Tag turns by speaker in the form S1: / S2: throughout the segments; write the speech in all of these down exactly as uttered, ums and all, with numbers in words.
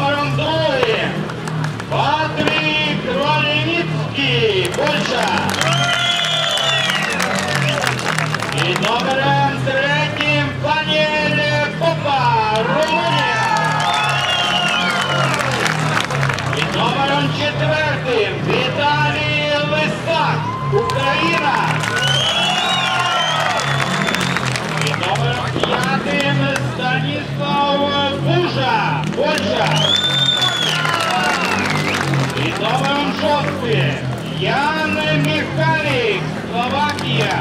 S1: номером другим Патрик Ролініцький, Польща. І номером третім Даніель Попа, Румунія. І номером четвертим Віталій Лисак, Україна. І номером п'ятим Станіслав Бужа, Польща. І номером шостим Ян Михайлик, Словакія.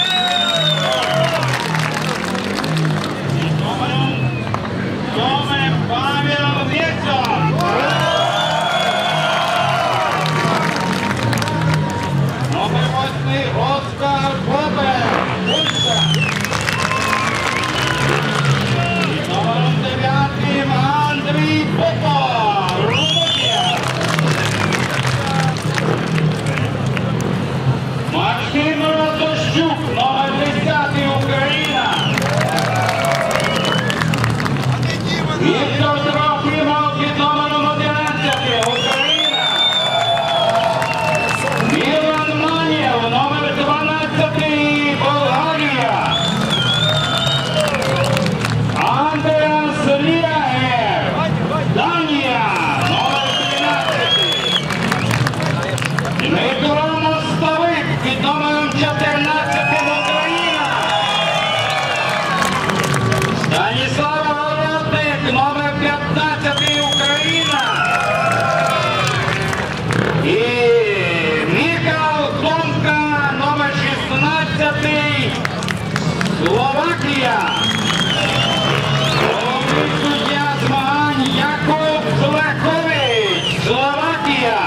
S1: І номером сьомим Павел Вєцов. Номер восьмий Оскар Бобер, Польща. І номером дев'ятим Андрій Попа, Румунія. Максим Ротощук, номер десятий, Україна. Віктор Трофімов під номером одинадцятим, Україна. Мілан Манєв, номер дванадцятий, Болгарія. Андреас Ліагер, Данія, номер тринадцятий. Микола Мостовик під номером чотирнадцятим, Україна. Станіслав Городник, номер п'ятнадцятий, Україна. І Мікал Томка, номер шістнадцятий, Словакія. Головний суддя змагань Якуб Злехович, Словакія.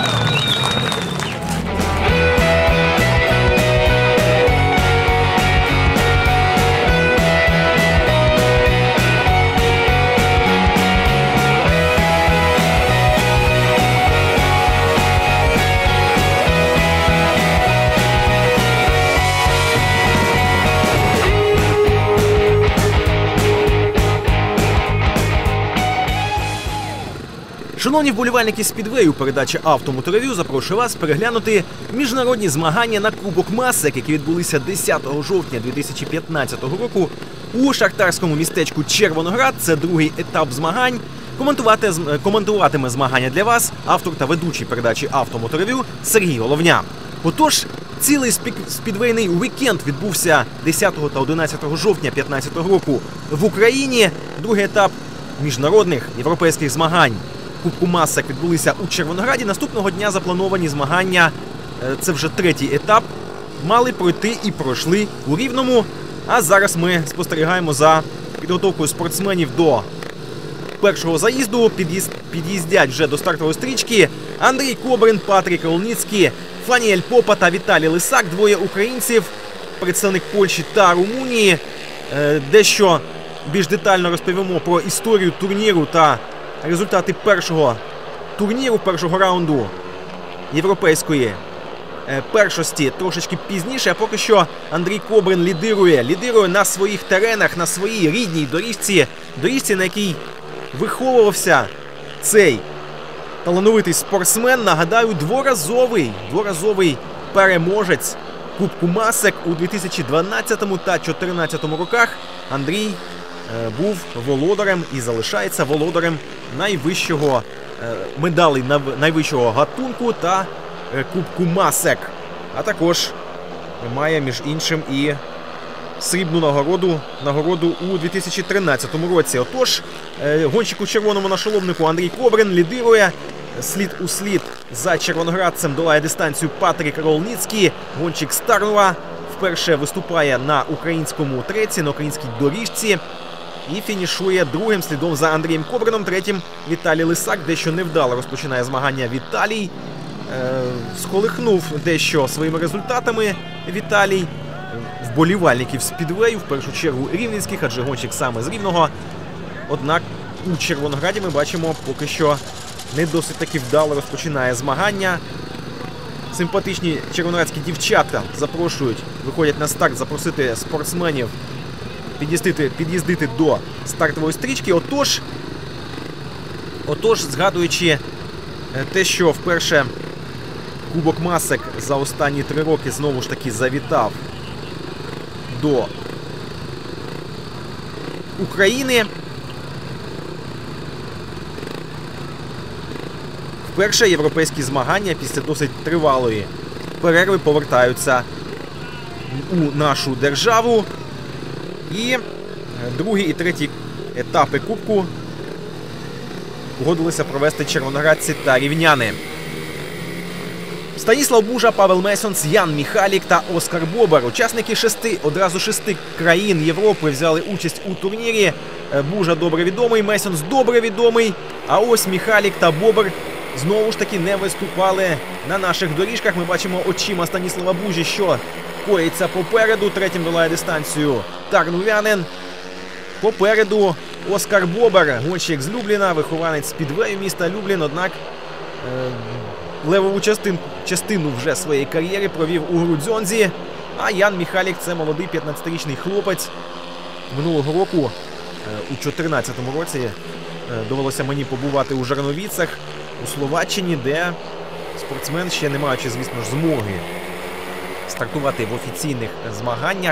S2: Шановні вболівальники спідвею, передача «Автомоторев'ю» запрошує вас переглянути міжнародні змагання на Кубок Масек, які відбулися десятого жовтня дві тисячі п'ятнадцятого року у шахтарському містечку Червоноград. Це другий етап змагань. Коментувати, коментуватиме змагання для вас автор та ведучий передачі «Автомоторев'ю» Сергій Головня. Отож, цілий спідвейний уікенд відбувся десятого та одинадцятого жовтня дві тисячі п'ятнадцятого року в Україні. Другий етап міжнародних європейських змагань Кубку Масек відбулися у Червонограді. Наступного дня заплановані змагання, це вже третій етап, мали пройти і пройшли у Рівному. А зараз ми спостерігаємо за підготовкою спортсменів до першого заїзду. Під'їзд, під'їздять вже до стартової стрічки Андрій Кобрин, Патрик Ролініцький, Даніель Попа та Віталій Лисак, двоє українців, представник Польщі та Румунії. Дещо більш детально розповімо про історію турніру та результати першого турніру, першого раунду європейської першості трошечки пізніше. А поки що Андрій Кобрин лідирує. Лідирує на своїх теренах, на своїй рідній доріжці, доріжці, на якій виховувався цей талановитий спортсмен. Нагадаю, дворазовий, дворазовий переможець Кубку Масек у дві тисячі дванадцятому та дві тисячі чотирнадцятому роках. Андрій був володарем і залишається володарем найвищого медалей найвищого гатунку та Кубку Масек. А також має, між іншим, і срібну нагороду, нагороду у дві тисячі тринадцятому році. Отож, гонщик у червоному нашоломнику Андрій Кобрин лідирує. Слід у слід за червоноградцем долає дистанцію Патрик Ролініцький. Гонщик з Тарнова вперше виступає на українському треці, на українській доріжці. І фінішує другим слідом за Андрієм Кобрином. Третім Віталій Лисак. Дещо невдало розпочинає змагання Віталій. Е, сколихнув дещо своїми результатами Віталій вболівальників спідвею, в першу чергу рівненських, адже гонщик саме з Рівного. Однак у Червонограді ми бачимо, поки що не досить таки вдало розпочинає змагання. Симпатичні червоноградські дівчата запрошують, виходять на старт, запросити спортсменів під'їздити, під'їздити до стартової стрічки. Отож, Отож, згадуючи те, що вперше Кубок Масек за останні три роки знову ж таки завітав до України. Вперше європейські змагання після досить тривалої перерви повертаються у нашу державу. І другий і третій етапи Кубку погодилися провести червоноградці та рівняни. Станіслав Бужа, Павел Месьонц, Ян Міхалік та Оскар Бобер. Учасники шести, одразу шести країн Європи взяли участь у турнірі. Бужа добре відомий, Месьонц добре відомий. А ось Міхалік та Бобер знову ж таки не виступали на наших доріжках. Ми бачимо очима Станіслава Бужі, що коїться попереду. Третім долає дистанцію Тарнувянин. Попереду Оскар Бобер, гонщик з Любліна, вихованець спідвею міста Люблін. Однак е левову частин, частину вже своєї кар'єри провів у Грудзьонзі. А Ян Міхалік – це молодий п'ятнадцятирічний хлопець. Минулого року, у чотирнадцятому році, довелося мені побувати у Жарновіцах, у Словаччині, де спортсмен, ще не маючи, звісно ж, змоги стартувати в офіційних змаганнях,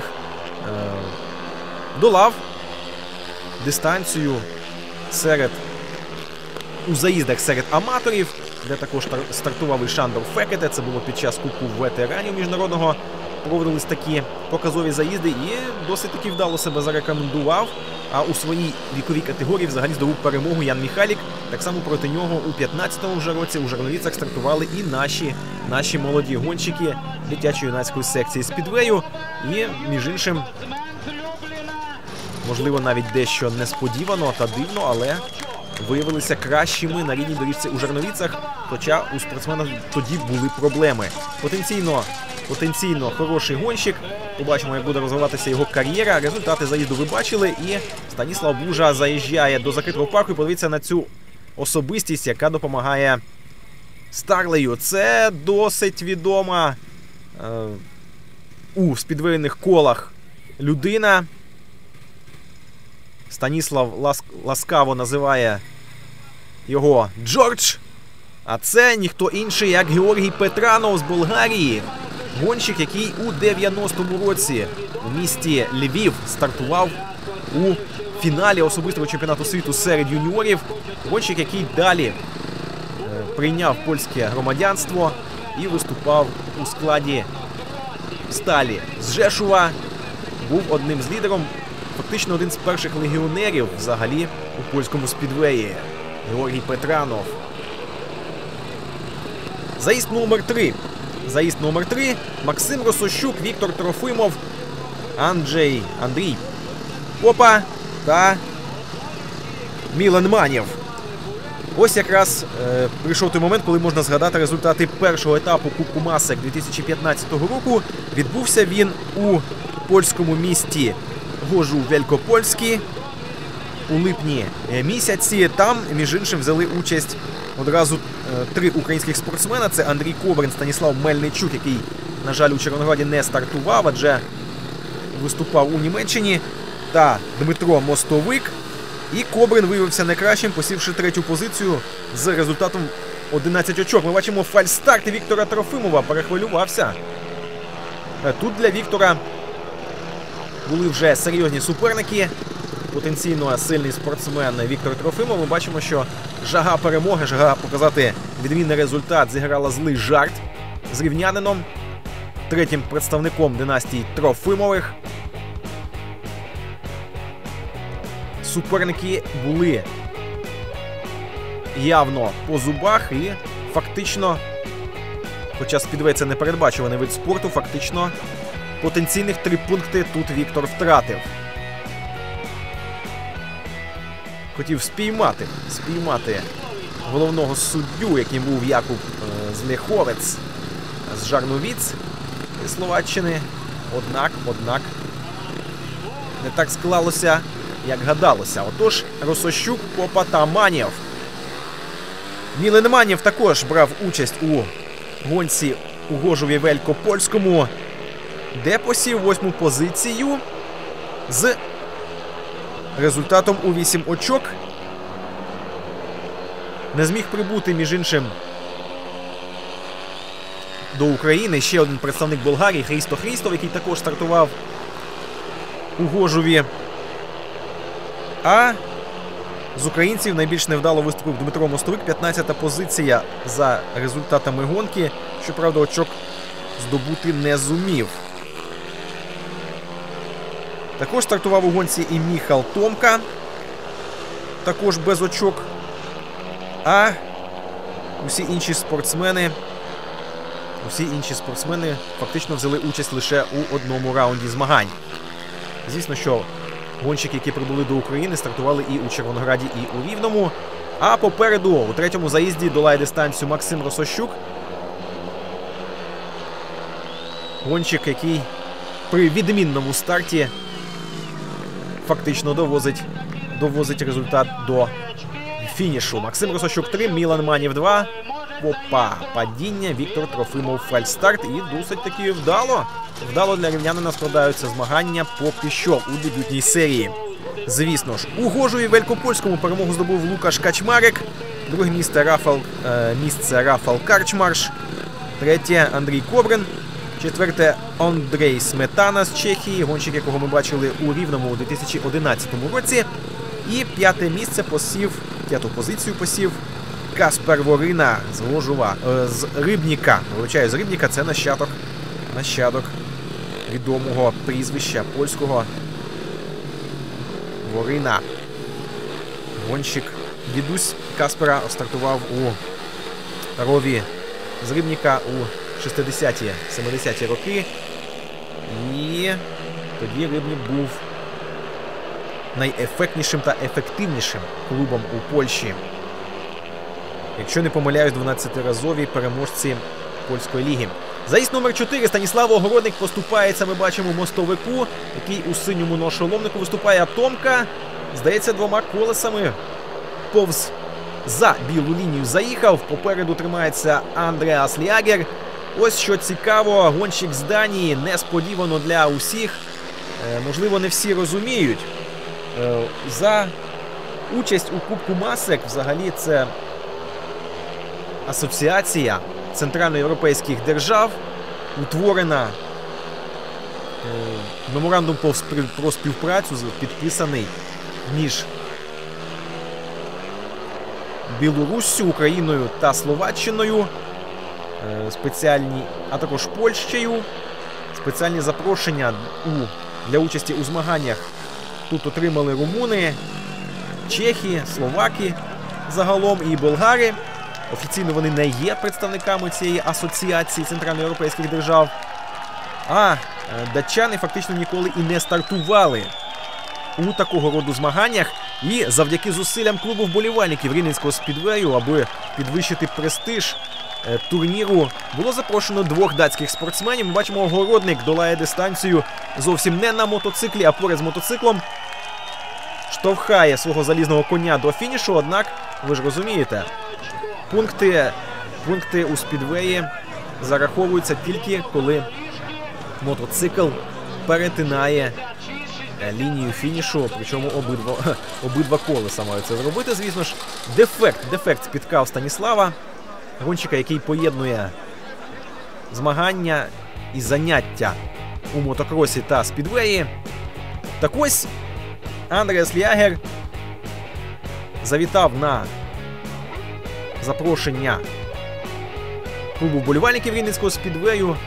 S2: долав дистанцію серед у заїздах серед аматорів, де також стартував і Шандор Фекете. Це було під час Кубку ветеранів міжнародного. Проводились такі показові заїзди і досить таки вдало себе зарекомендував. А у своїй віковій категорії взагалі здобув перемогу Ян Міхалік. Так само проти нього у п'ятнадцятому вже році у Жарновіцах стартували і наші, наші молоді гонщики дитячо-юнацької секції спідвею. І, між іншим, можливо, навіть дещо несподівано та дивно, але виявилися кращими на рідній доріжці у Жарновіцах, хоча у спортсмена тоді були проблеми. Потенційно, потенційно хороший гонщик. Побачимо, як буде розвиватися його кар'єра. Результати заїзду ви бачили. І Станіслав Бужа заїжджає до закритого парку. І подивіться на цю особистість, яка допомагає Старлею. Це досить відома е, у спідвейних колах людина. Станіслав ласк... ласкаво називає його Джордж. А це ніхто інший, як Георгій Петранов з Болгарії. Гонщик, який у дев'яностому році у місті Львів стартував у фіналі особистого чемпіонату світу серед юніорів. Гонщик, який далі е, прийняв польське громадянство і виступав у складі Сталі з Жешува. Був одним з лідером, фактично один з перших легіонерів взагалі у польському спідвеї. Георгій Петранов. Заїзд номер три. Заїзд номер три. Максим Росощук, Віктор Трофимов, Анджей, Андрій Попа та Мілан Манєв. Ось якраз е, прийшов той момент, коли можна згадати результати першого етапу Кубку Масек дві тисячі п'ятнадцятого року. Відбувся він у польському місті Гожу Велькопольський у липні місяці. Там, між іншим, взяли участь одразу е, три українських спортсмена. Це Андрій Кобрин, Станіслав Мельничук, який, на жаль, у Червонограді не стартував, адже виступав у Німеччині, та Дмитро Мостовик. І Кобрин виявився найкращим, посівши третю позицію з результатом одинадцять очок. Ми бачимо фальстарт Віктора Трофимова, перехвилювався. Тут для Віктора були вже серйозні суперники. Потенційно сильний спортсмен Віктор Трофимов. Ми бачимо, що жага перемоги, жага показати відмінний результат зіграла злий жарт з рівнянином, третім представником династії Трофимових. Суперники були явно по зубах і фактично, хоча спідвей це не передбачуваний вид спорту, фактично потенційних три пункти тут Віктор втратив. Хотів спіймати, спіймати головного суддю, яким був Якуб Злєховець з Жарновіць зі Словаччини. Однак, однак, не так склалося, як гадалося. Отож, Росощук, Попа та Манєв. Мілан Манєв також брав участь у гонці у Гожові Велькопольському, де посів восьму позицію з результатом у вісім очок. не зміг прибути, між іншим, до України ще один представник Болгарії Христо Христов, який також стартував у Гожові. А з українців найбільш невдало виступив Дмитро Мостовик, п'ятнадцята позиція за результатами гонки. Щоправда, очок здобути не зумів. Також стартував у гонці і Міхал Томка, також без очок. А усі інші спортсмени, усі інші спортсмени фактично взяли участь лише у одному раунді змагань. Звісно, що гонщики, які прибули до України, стартували і у Червонограді, і у Рівному. А попереду у третьому заїзді долає дистанцію Максим Росощук. Гонщик, який при відмінному старті фактично довозить, довозить результат до фінішу. Максим Росощук три, Мілан Манів два. Опа, падіння, Віктор Трофимов фальстарт. І досить таки вдало. Вдало для рівнянина складаються змагання поки що у дебютній серії. Звісно ж, у Гожові Великопольському перемогу здобув Лукаш Качмарик. Друге місце Рафал, е, місце Рафал Карчмарш. Третє Андрій Кобрин. Четверте Андрей Сметана з Чехії, гонщик, якого ми бачили у Рівному у дві тисячі одинадцятому році. І п'яте місце посів, п'яту позицію посів Каспер Ворина з Гожова, е, з Рибніка. Вибачаю, з Рибніка, це нащадок, нащадок відомого прізвища польського Ворина. Гонщик, дідусь Каспера стартував у рові з Рибніка у шістдесяті сімдесяті роки. І тоді Рибнік був найефектнішим та ефективнішим клубом у Польщі. Якщо не помиляюсь, дванадцятиразові переможці польської ліги. Заїзд номер чотири. Станіслав Огородник поступається, ми бачимо, Мостовику, який у синьому ношоломнику виступає. А Томка, здається, двома колесами повз за білу лінію заїхав. Попереду тримається Андреас Лягер. Ось що цікаво, гонщик з Данії, несподівано для усіх. Е, можливо, не всі розуміють. Е, за участь у Кубку Масек, взагалі, це асоціація центральноєвропейських держав, утворена, е, меморандум про співпрацю підписаний між Білоруссю, Україною та Словаччиною, е, спеціальні, а також Польщею. Спеціальні запрошення у, для участі у змаганнях тут отримали румуни, чехи, словаки загалом і болгари. Офіційно вони не є представниками цієї асоціації центральноєвропейських держав. А датчани фактично ніколи і не стартували у такого роду змаганнях. І завдяки зусиллям клубу вболівальників Рівненського спідвею, аби підвищити престиж турніру, було запрошено двох датських спортсменів. Ми бачимо, Огородник долає дистанцію зовсім не на мотоциклі, а поряд з мотоциклом. Штовхає свого залізного коня до фінішу, однак, ви ж розумієте, пункти, пункти у спідвеї зараховуються тільки, коли мотоцикл перетинає лінію фінішу, причому обидва, обидва колеса мають це зробити. Звісно ж, дефект, дефект спіткав Станіслава, гонщика, який поєднує змагання і заняття у мотокросі та спідвеї. Так ось, Андреас Лягер завітав на запрошення клубу вболівальників Рівненського спідвею.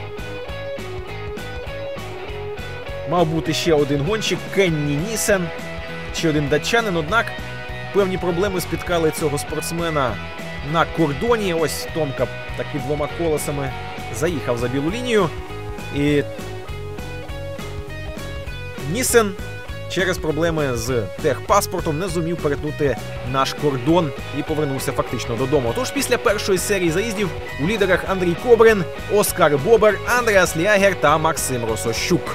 S2: Мав бути ще один гонщик, Кенні Нісен, ще один датчанин, однак певні проблеми спіткали цього спортсмена на кордоні. Ось Томка таки двома колесами заїхав за білу лінію. І Нісен через проблеми з техпаспортом не зумів перетнути наш кордон і повернувся фактично додому. Тож після першої серії заїздів у лідерах Андрій Кобрин, Оскар Бобер, Андреас Лягер та Максим Росощук.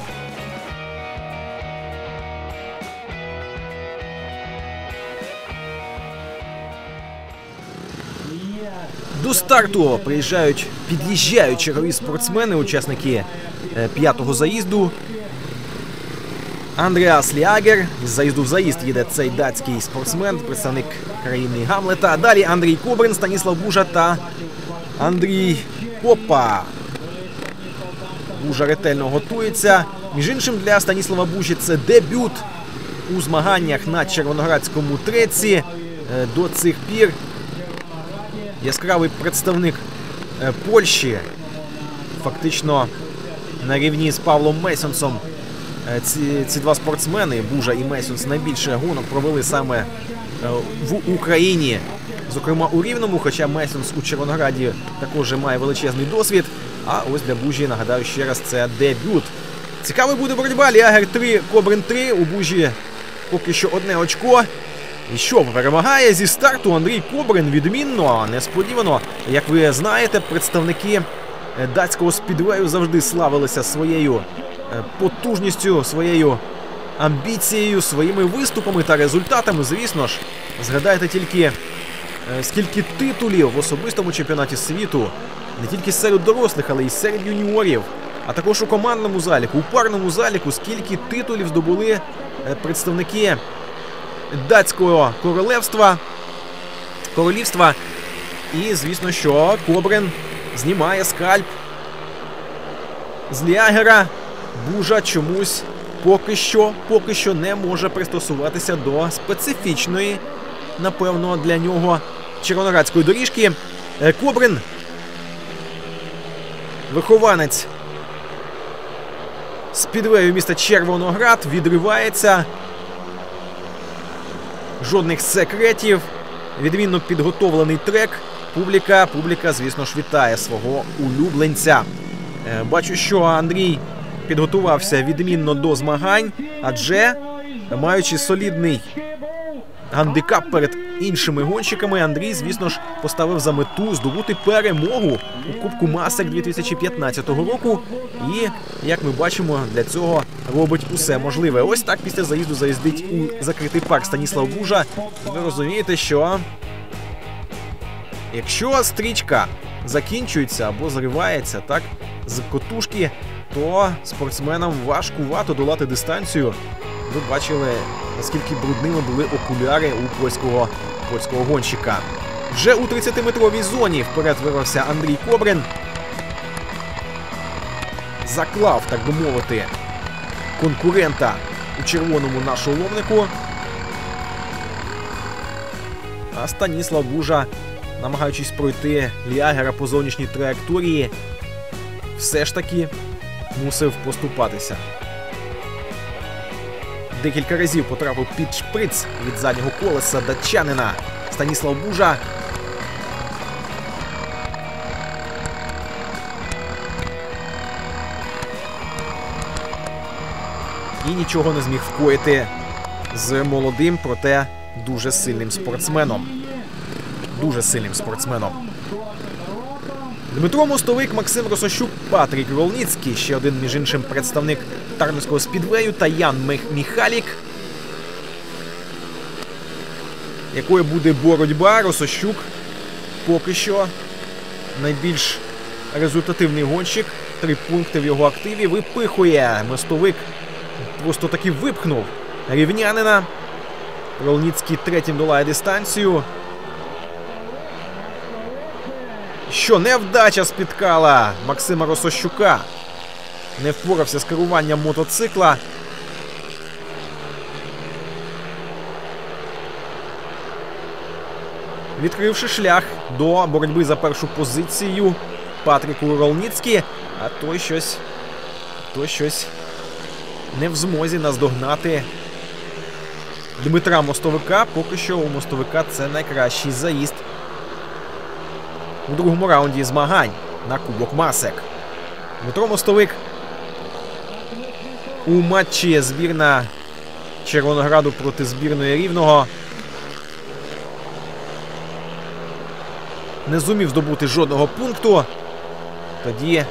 S2: До старту приїжджають, під'їжджають чергові спортсмени, учасники п'ятого заїзду. Андріас Ліагер. Із заїзду в заїзд їде цей датський спортсмен, представник країни Гамлета. Далі Андрій Кобрин, Станіслав Бужа та Андрій Попа. Бужа ретельно готується. Між іншим, для Станіслава Бужі це дебют у змаганнях на червоноградському треці. До цих пір яскравий представник Польщі, фактично на рівні з Павлом Мейсонсом. Ці, ці два спортсмени, Бужа і Мейсонс, найбільше гонок провели саме в Україні. Зокрема, у Рівному, хоча Мейсонс у Червонограді також має величезний досвід. А ось для Бужі, нагадаю ще раз, це дебют. Цікавий буде боротьба. Ліагер три, Кобрин три. У Бужі поки що одне очко. І що, перемагає зі старту Андрій Кобрин відмінно, несподівано. Як ви знаєте, представники датського спідвею завжди славилися своєю потужністю, своєю амбіцією, своїми виступами та результатами. Звісно ж, згадайте тільки, скільки титулів в особистому чемпіонаті світу, не тільки серед дорослих, але й серед юніорів, а також у командному заліку, у парному заліку, скільки титулів здобули представники датського королевства, королівства. І, звісно, що Кобрин знімає скальп з Ліагера. Бужа чомусь поки що, поки що не може пристосуватися до специфічної, напевно, для нього червоноградської доріжки. Кобрин, вихованець спідвею міста Червоноград, відривається. Жодних секретів. Відмінно підготовлений трек. Публіка, публіка, звісно ж, вітає свого улюбленця. Бачу, що Андрій підготувався відмінно до змагань, адже, маючи солідний гандикап перед іншими гонщиками, Андрій, звісно ж, поставив за мету здобути перемогу у Кубку Масек дві тисячі п'ятнадцятого року. І, як ми бачимо, для цього робить усе можливе. Ось так після заїзду заїздить у закритий парк Станіслав Бужа. Ви розумієте, що якщо стрічка закінчується або зривається так з котушки, то спортсменам важкувато долати дистанцію. Ви бачили, наскільки брудними були окуляри у польського, польського гонщика. Вже у тридцятиметровій зоні вперед вирвався Андрій Кобрин. Заклав, так би мовити, конкурента у червоному на шоломнику. А Станіслав Бужа, намагаючись пройти Ліагера по зовнішній траєкторії, все ж таки мусив поступатися. Декілька разів потрапив під шприц від заднього колеса датчанина. Станіслав Бужа. І нічого не зміг вкоїти з молодим, проте дуже сильним спортсменом. Дуже сильним спортсменом. Дмитро Мостовик, Максим Росощук, Патрік Ролніцький, ще один, між іншим, представник Тарнівського спідвею, та Ян Міхалік. Якою буде боротьба? Росощук поки що найбільш результативний гонщик. Три пункти в його активі випихує. Мостовик просто таки випхнув рівнянина. Ролніцький третім долає дистанцію. Що невдача спіткала Максима Росощука. Не впорався з керуванням мотоцикла. Відкривши шлях до боротьби за першу позицію Патріку Ролніцький, а той щось, той щось не в змозі наздогнати Дмитра Мостовика. Поки що у Мостовика це найкращий заїзд у другому раунді змагань на Кубок Масек. Дмитро Мостовик у матчі збірна Червонограду проти збірної Рівного не зумів здобути жодного пункту. Тоді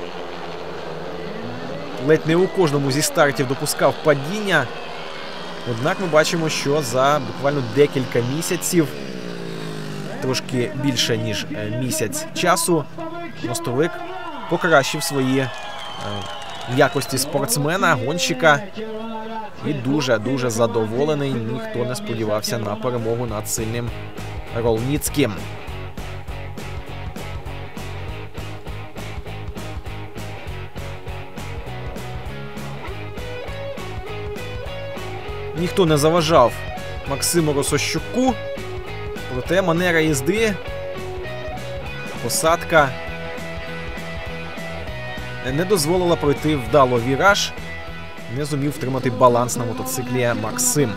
S2: ледь не у кожному зі стартів допускав падіння. Однак ми бачимо, що за буквально декілька місяців, трошки більше, ніж місяць часу, Мостовик покращив свої е, якості спортсмена, гонщика. і дуже-дуже задоволений. Ніхто не сподівався на перемогу над сильним Ролніцьким. Ніхто не заважав Максиму Росощуку, проте манера їзди, посадка не дозволила пройти вдало віраж, не зумів втримати баланс на мотоциклі Максим.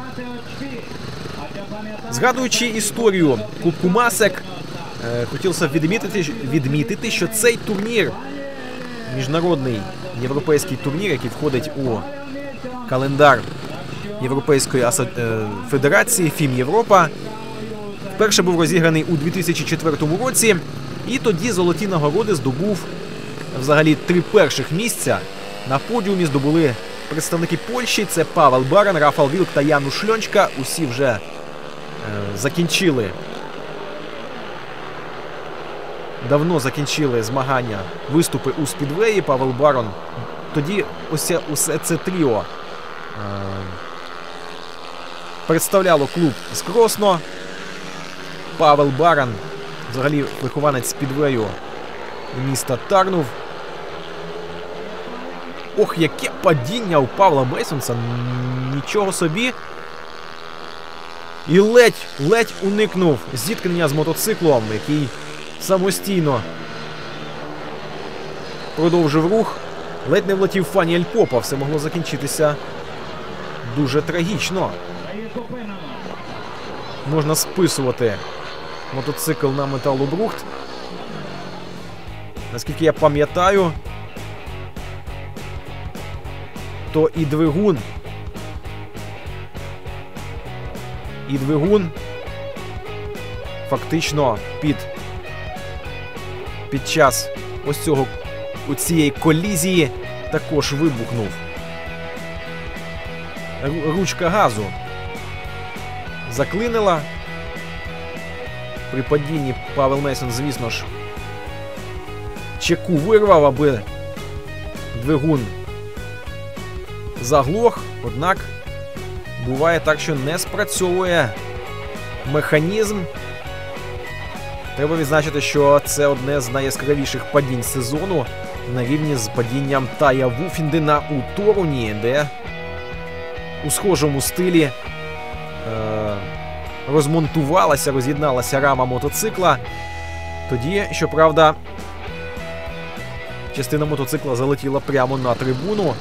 S2: Згадуючи історію Кубку Масек, е, хотілося відмітити, відмітити, що цей турнір, міжнародний європейський турнір, який входить у календар Європейської федерації ФІМ Європа, вперше був розіграний у дві тисячі четвертому році, і тоді золоті нагороди здобув взагалі три перших місця. На подіумі здобули представники Польщі, це Павел Баран, Рафал Вілк та Януш Льончка. Усі вже е, закінчили, давно закінчили змагання, виступи у спідвеї. Павел Барон, тоді ось усе це тріо е, представляло клуб з Кросно. Павел Баран, взагалі вихованець спідвею міста Тарнув. Ох, яке падіння у Павла Мейсонса, нічого собі. І ледь, ледь уникнув зіткнення з мотоциклом, який самостійно продовжив рух. Ледь не влетів Фані Ельпопа, все могло закінчитися дуже трагічно. Можна списувати мотоцикл на металобрухт. Наскільки я пам'ятаю, то і двигун, і двигун фактично під, під час ось цього, у цієї колізії також вибухнув. Ручка газу заклинила. При падінні Павел Мейсон, звісно ж, чеку вирвав, аби двигун заглох, однак буває так, що не спрацьовує механізм. Треба відзначити, що це одне з найяскравіших падінь сезону, на рівні з падінням Тая Вуфіндена у Торуні, де у схожому стилі е- розмонтувалася, роз'єдналася рама мотоцикла. Тоді, щоправда, частина мотоцикла залетіла прямо на трибуну.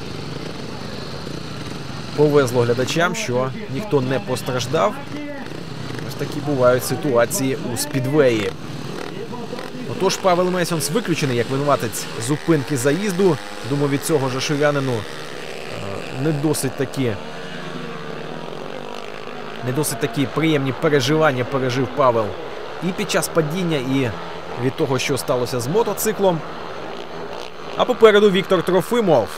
S2: Повезло глядачам, що ніхто не постраждав. Ось такі бувають ситуації у спідвеї. Отож, Павел Мейсонс виключений як винуватець зупинки заїзду. Думаю, від цього жашурянину не досить такі, не досить такі приємні переживання пережив Павел і під час падіння, і від того, що сталося з мотоциклом. А попереду Віктор Трофимов.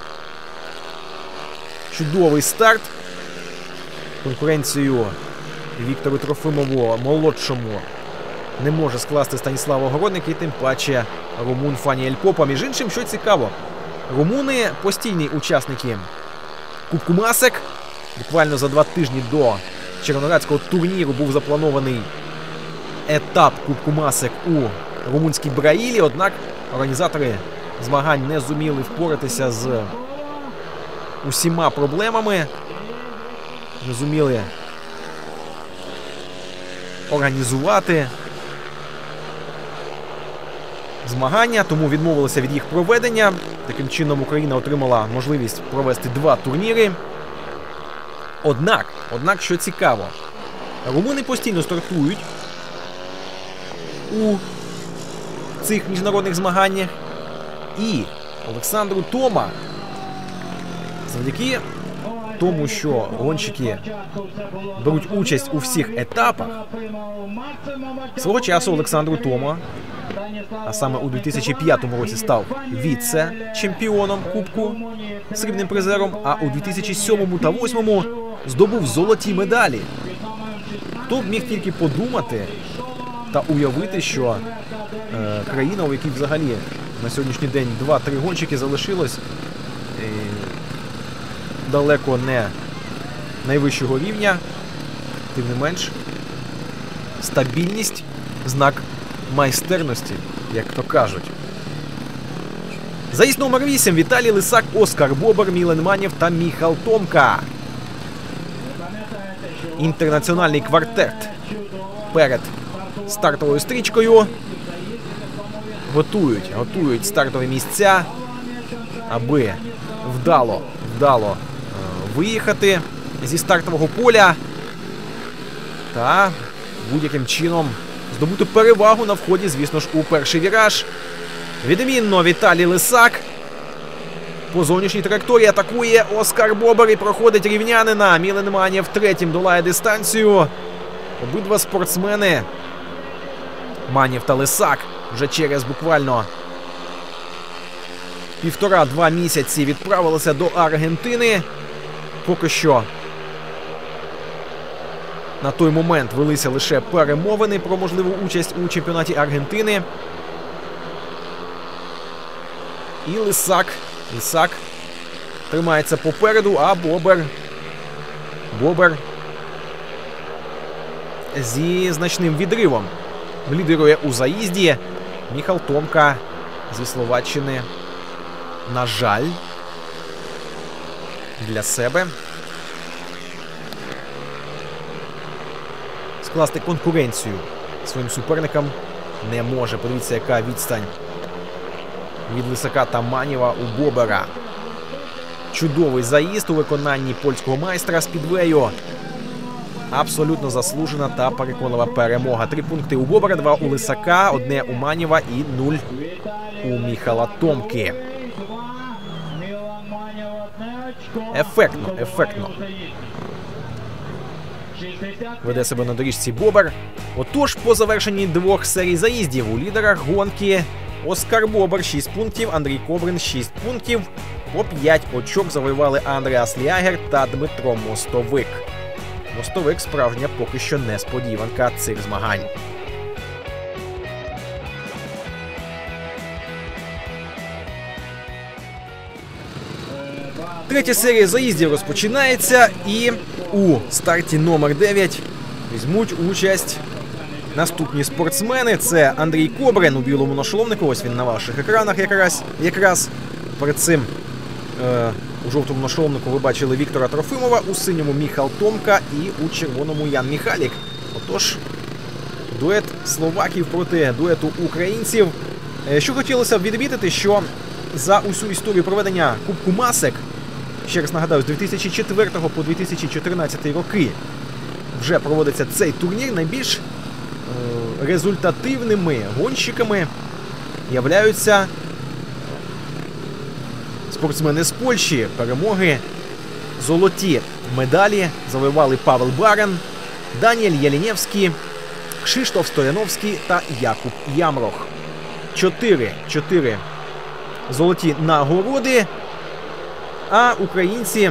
S2: Чудовий старт. Конкуренцію Віктору Трофимову, молодшому, не може скласти Станіслав Огородник, і тим паче румун Фані Ельпопа. Між іншим, що цікаво, румуни – постійні учасники Кубку Масек. Буквально за два тижні до червоноградського турніру був запланований етап Кубку Масек у румунській Браїлі, однак організатори змагань не зуміли впоратися з усіма проблемами, не зуміли організувати змагання, тому відмовилися від їх проведення. Таким чином Україна отримала можливість провести два турніри. Однак, однак, що цікаво, румуни постійно стартують у цих міжнародних змаганнях, і Олександру Тома, завдяки тому, що гонщики беруть участь у всіх етапах, свого часу Олександру Тома, а саме у дві тисячі п'ятому році став віце-чемпіоном Кубку, срібним призером, а у дві тисячі сьомому та дві тисячі восьмому здобув золоті медалі. Хто б міг тільки подумати та уявити, що е, країна, у якій взагалі на сьогоднішній день два-три гонщики залишилось, е, далеко не найвищого рівня. Тим не менш, стабільність – знак майстерності, як то кажуть. Заїзд номер вісім. Віталій Лисак, Оскар Бобер, Мілен Манєв та Міхал Томка. Інтернаціональний квартет перед стартовою стрічкою. Готують, готують стартові місця, аби вдало, вдало виїхати зі стартового поля та будь-яким чином здобути перевагу на вході, звісно ж, у перший віраж. Відмінно Віталій Лисак по зовнішній траєкторії атакує Оскар Бобер і проходить рівнянина. Мілен Манєв третім долає дистанцію. Обидва спортсмени, Манєв та Лисак, вже через буквально півтора-два місяці відправилися до Аргентини. Поки що на той момент велися лише перемовини про можливу участь у чемпіонаті Аргентини. І Лисак, Лисак тримається попереду, а Бобер, Бобер зі значним відривом лідирує у заїзді. Міхал Томка зі Словаччини, на жаль, для себе скласти конкуренцію своїм суперникам не може. Подивіться, яка відстань від Лисака та Манєва у Бобера. Чудовий заїзд у виконанні польського майстра спідвею. Абсолютно заслужена та переконлива перемога. Три пункти у Бобера, два у Лисака, одне у Манєва і нуль у Міхала Томки. Ефектно, ефектно веде себе на доріжці Бобер. Отож, по завершенні двох серій заїздів у лідерах гонки Оскар Бобер шість пунктів, Андрій Кобрин шість пунктів. По п'ять очок завоювали Андреас Лягер та Дмитро Мостовик. Мостовик – справжня поки що несподіванка цих змагань. Третя серія заїздів розпочинається, і у старті номер дев'ять візьмуть участь наступні спортсмени. Це Андрій Кобрин у білому нашоломнику, ось він на ваших екранах якраз. якраз. Перед цим е, у жовтому нашоломнику ви бачили Віктора Трофимова, у синьому Міхал Томка і у червоному Ян Міхалік. Отож, дует словаків проти дуету українців. Е, що хотілося б відмітити, що за усю історію проведення Кубку Масек, ще раз нагадаю, з дві тисячі четвертого по дві тисячі чотирнадцятий роки вже проводиться цей турнір, найбільш е, результативними гонщиками являються спортсмени з Польщі. Перемоги, золоті медалі завоювали Павел Баран, Даніель Ялінєвський, Кшиштоф Стояновський та Якуб Ямрох. Чотири, чотири золоті нагороди, а українці,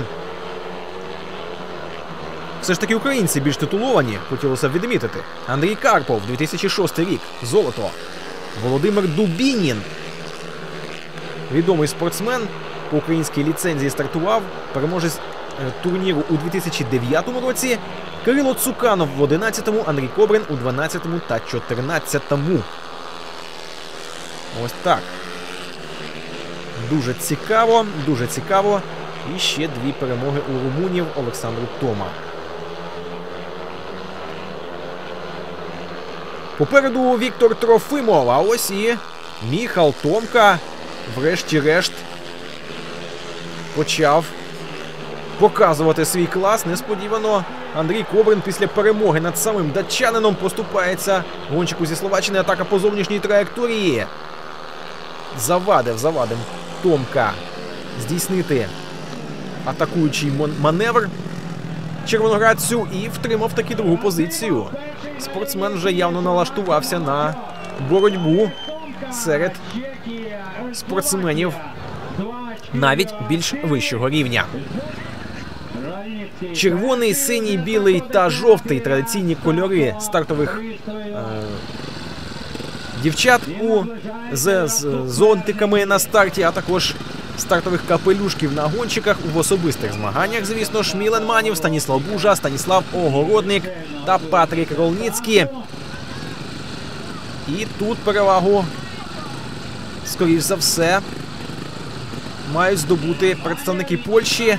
S2: все ж таки українці більш титуловані, хотілося б відмітити. Андрій Карпов, дві тисячі шостий рік, золото. Володимир Дубінін, відомий спортсмен, по українській ліцензії стартував, переможець турніру у дві тисячі дев'ятому році. Кирило Цуканов в одинадцятому, Андрій Кобрин у дванадцятому та чотирнадцятому. Ось так. Дуже цікаво, дуже цікаво. І ще дві перемоги у румунів Олександру Тома. Попереду Віктор Трофимов, а ось і Міхал Томка врешті-решт почав показувати свій клас. Несподівано Андрій Кобрин після перемоги над самим датчанином поступається гонщику зі Словаччини. Атака по зовнішній траєкторії. Завадив, завадив Томка здійснити атакуючий маневр червоноградцю і втримав таки другу позицію. Спортсмен вже явно налаштувався на боротьбу серед спортсменів навіть більш вищого рівня. Червоний, синій, білий та жовтий – традиційні кольори стартових е, дівчат у, з, з зонтиками на старті, а також стартових капелюшків на гонщиках в особистих змаганнях, звісно ж, Мілен Манів, Станіслав Бужа, Станіслав Огородник та Патрік Ролніцький. І тут перевагу, скоріш за все, мають здобути представники Польщі,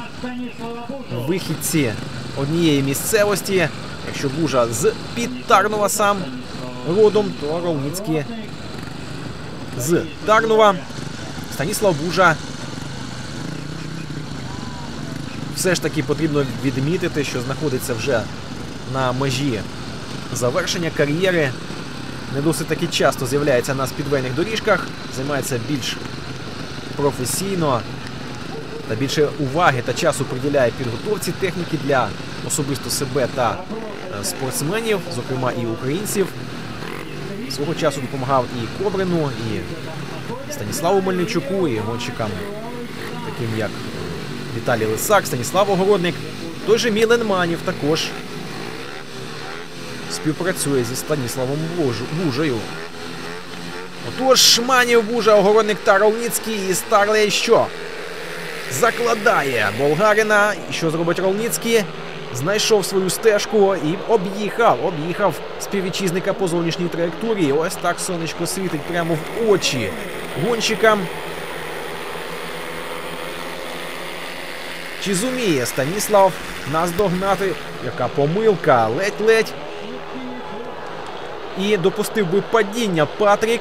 S2: вихідці однієї місцевості. Якщо Бужа з-під Тарнова сам родом, то Ролніцький з Тарнова. Станіслав Бужа. Все ж таки потрібно відмітити, що знаходиться вже на межі завершення кар'єри. Не досить таки часто з'являється на спідвейних доріжках, займається більш професійно та більше уваги та часу приділяє підготовці техніки для особисто себе та спортсменів, зокрема і українців. Свого часу допомагав і Кобрину, і Станіславу Мельничуку, і гонщикам, таким як Віталій Лисак, Станіслав Огородник. Той же Мілен Манів також співпрацює зі Станіславом Бужею. Отож, Манів, Бужа, Огородник та Ролніцький. І Старлей що? Закладає болгарина. І що зробить Ролніцький? Знайшов свою стежку і об'їхав, об'їхав співвітчизника по зовнішній траєкторії. Ось так сонечко світить прямо в очі гонщикам. Чи зуміє Станіслав наздогнати? Яка помилка, ледь-ледь. І допустив би падіння Патрік.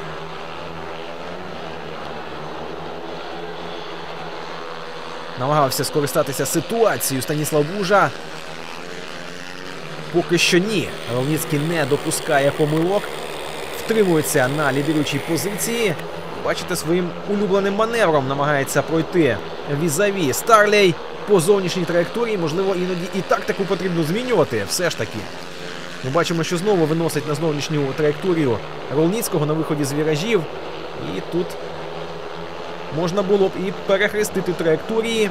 S2: Намагався скористатися ситуацією Станіслав Бужа. Поки що ні. Ролніцький не допускає помилок. Втримується на лідируючій позиції. Бачите, своїм улюбленим маневром намагається пройти візаві Старлей по зовнішній траєкторії. Можливо, іноді і тактику потрібно змінювати. Все ж таки. Ми бачимо, що знову виносить на зовнішню траєкторію Ролніцького на виході з віражів. І тут можна було б і перехрестити траєкторії.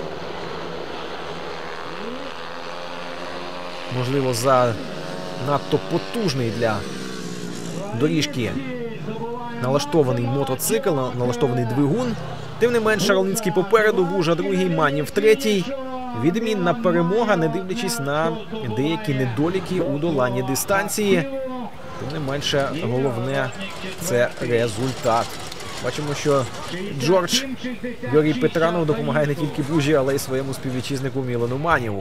S2: Можливо, за надто потужний для доріжки налаштований мотоцикл, налаштований двигун. Тим не менше, Ролніцький попереду, Бужа другий, Манів третій. Відмінна перемога, не дивлячись на деякі недоліки у доланні дистанції. Тим не менше, головне – це результат. Бачимо, що Джордж Юрій Петранов допомагає не тільки Бужі, але й своєму співвітчизнику Мілену Маніву.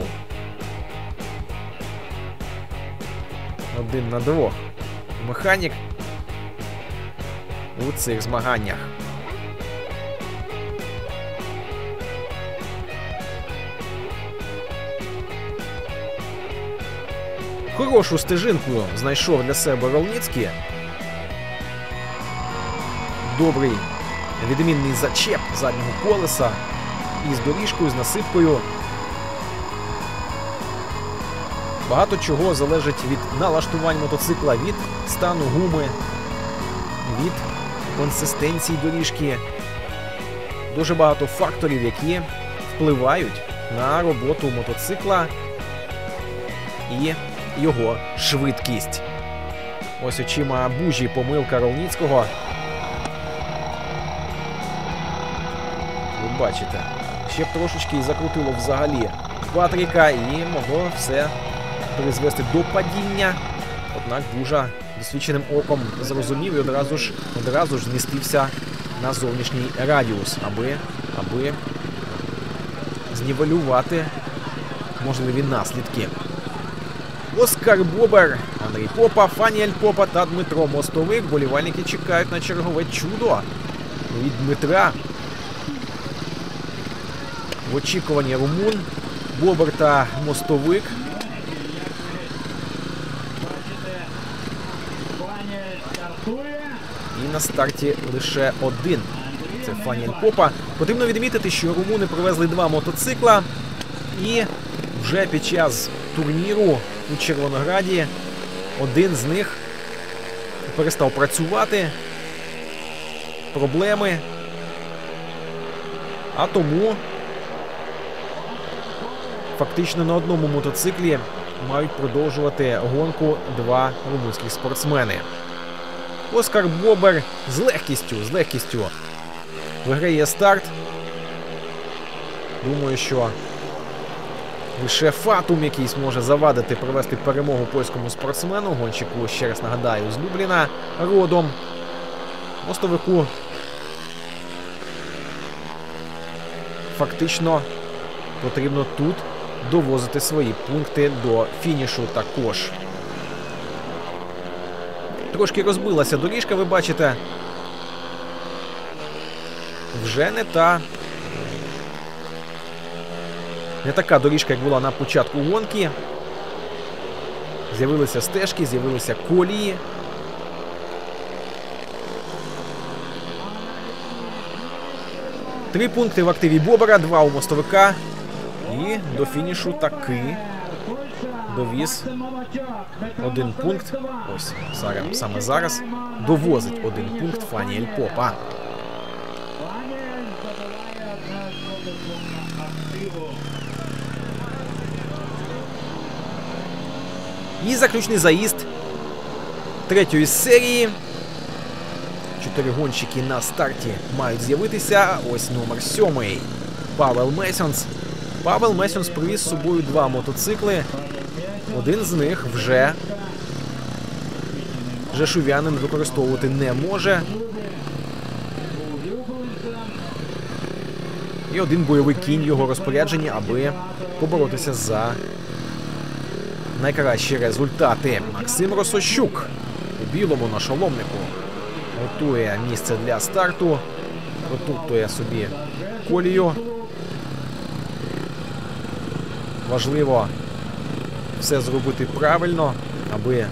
S2: Один на двох. Механік у цих змаганнях. Хорошу стежинку знайшов для себе Ролніцький. Добрий, відмінний зачеп заднього колеса із доріжкою, з насипкою. Багато чого залежить від налаштувань мотоцикла, від стану гуми, від консистенції доріжки. Дуже багато факторів, які впливають на роботу мотоцикла і його швидкість. Ось очима Бужі помилка Ролніцького. Ви бачите, ще б трошечки і закрутило взагалі Патріка і могло все призвести до падіння. Однак Бужа досвідченим оком зрозумів і одразу ж, одразу ж змістився на зовнішній радіус, аби, аби знівелювати можливі наслідки. Оскар Бобер, Андрій Попа, Фаніель Попа та Дмитро Мостовик. Болівальники чекають на чергове чудо від Дмитра. В очікуванні румун, Бобер та Мостовик. І на старті лише один. Це Фаніель Попа. Потрібно відмітити, що румуни привезли два мотоцикла. І вже під час турніру у Червонограді один з них перестав працювати. Проблеми. А тому фактично на одному мотоциклі мають продовжувати гонку два румунських спортсмени. Оскар Бобер з легкістю, з легкістю виграє старт. Думаю, що лише фатум якийсь може завадити привести перемогу польському спортсмену. Гонщику, ще раз нагадаю, з Любліна родом. Мостовику фактично потрібно тут довозити свої пункти до фінішу також. Трошки розбилася доріжка, ви бачите. Вже не та... Не така доріжка, як була на початку гонки. З'явилися стежки, з'явилися колії. Три пункти в активі Бобера, два у мостовика. І до фінішу таки довіз один пункт. Ось саме зараз довозить один пункт Фаніель Попа. І заключний заїзд третьої серії. Чотири гонщики на старті мають з'явитися. Ось номер сьомий. Павел Месьонс. Павел Месьонс привіз з собою два мотоцикли. Один з них вже жешув'янин використовувати не може. І один бойовий кінь в його розпорядженні, аби поборотися за найкращі результати. Максим Росощук у білому на шоломнику готує місце для старту, протуптує собі колію. Важливо все зробити правильно, аби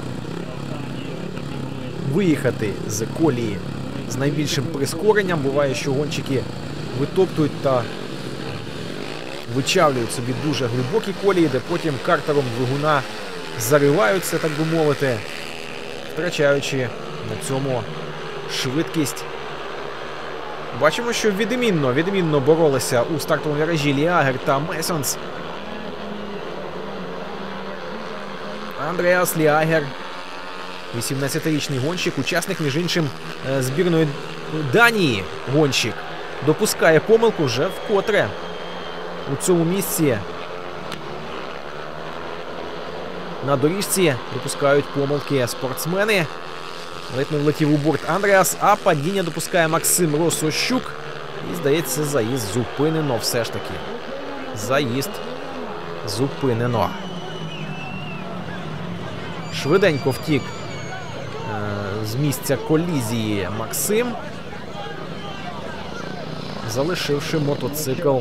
S2: виїхати з колії з найбільшим прискоренням. Буває, що гонщики витоптують та вичавлюють собі дуже глибокі колії, де потім картером двигуна зариваються, так би мовити, втрачаючи на цьому швидкість. Бачимо, що відмінно, відмінно боролися у стартовому віражі Ліагер та Месьонс. Андреас Ліагер, вісімнадцятирічний гонщик, учасник, між іншим, збірної Данії гонщик, допускає помилку вже вкотре. У цьому місці на доріжці допускають помилки спортсмени. Ледь не влетів у борт Андреас, а падіння допускає Максим Росощук. І, здається, заїзд зупинено все ж таки. Заїзд зупинено. Швиденько втік е з місця колізії Максим, залишивши мотоцикл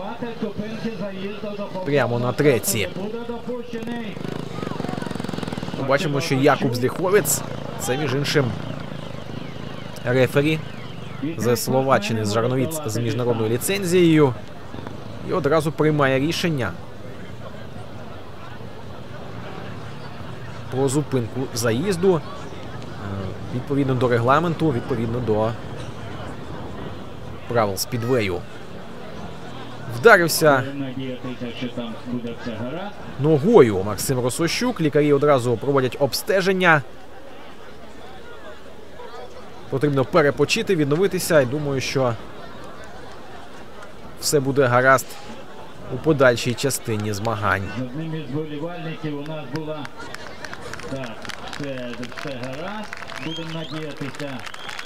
S2: прямо на треці. Бачимо, що Якуб Зліховець, це, між іншим, рефері з Словаччини, з Жарновіц з міжнародною ліцензією, і одразу приймає рішення про зупинку заїзду відповідно до регламенту, відповідно до правил спідвею. Вдарився ногою Максим Росощук. Лікарі одразу проводять обстеження. Потрібно перепочити, відновитися. І думаю, що все буде гаразд у подальшій частині змагань.
S3: З одним із вболівальників у нас була... Так, все, все гаразд. Будемо надіятися.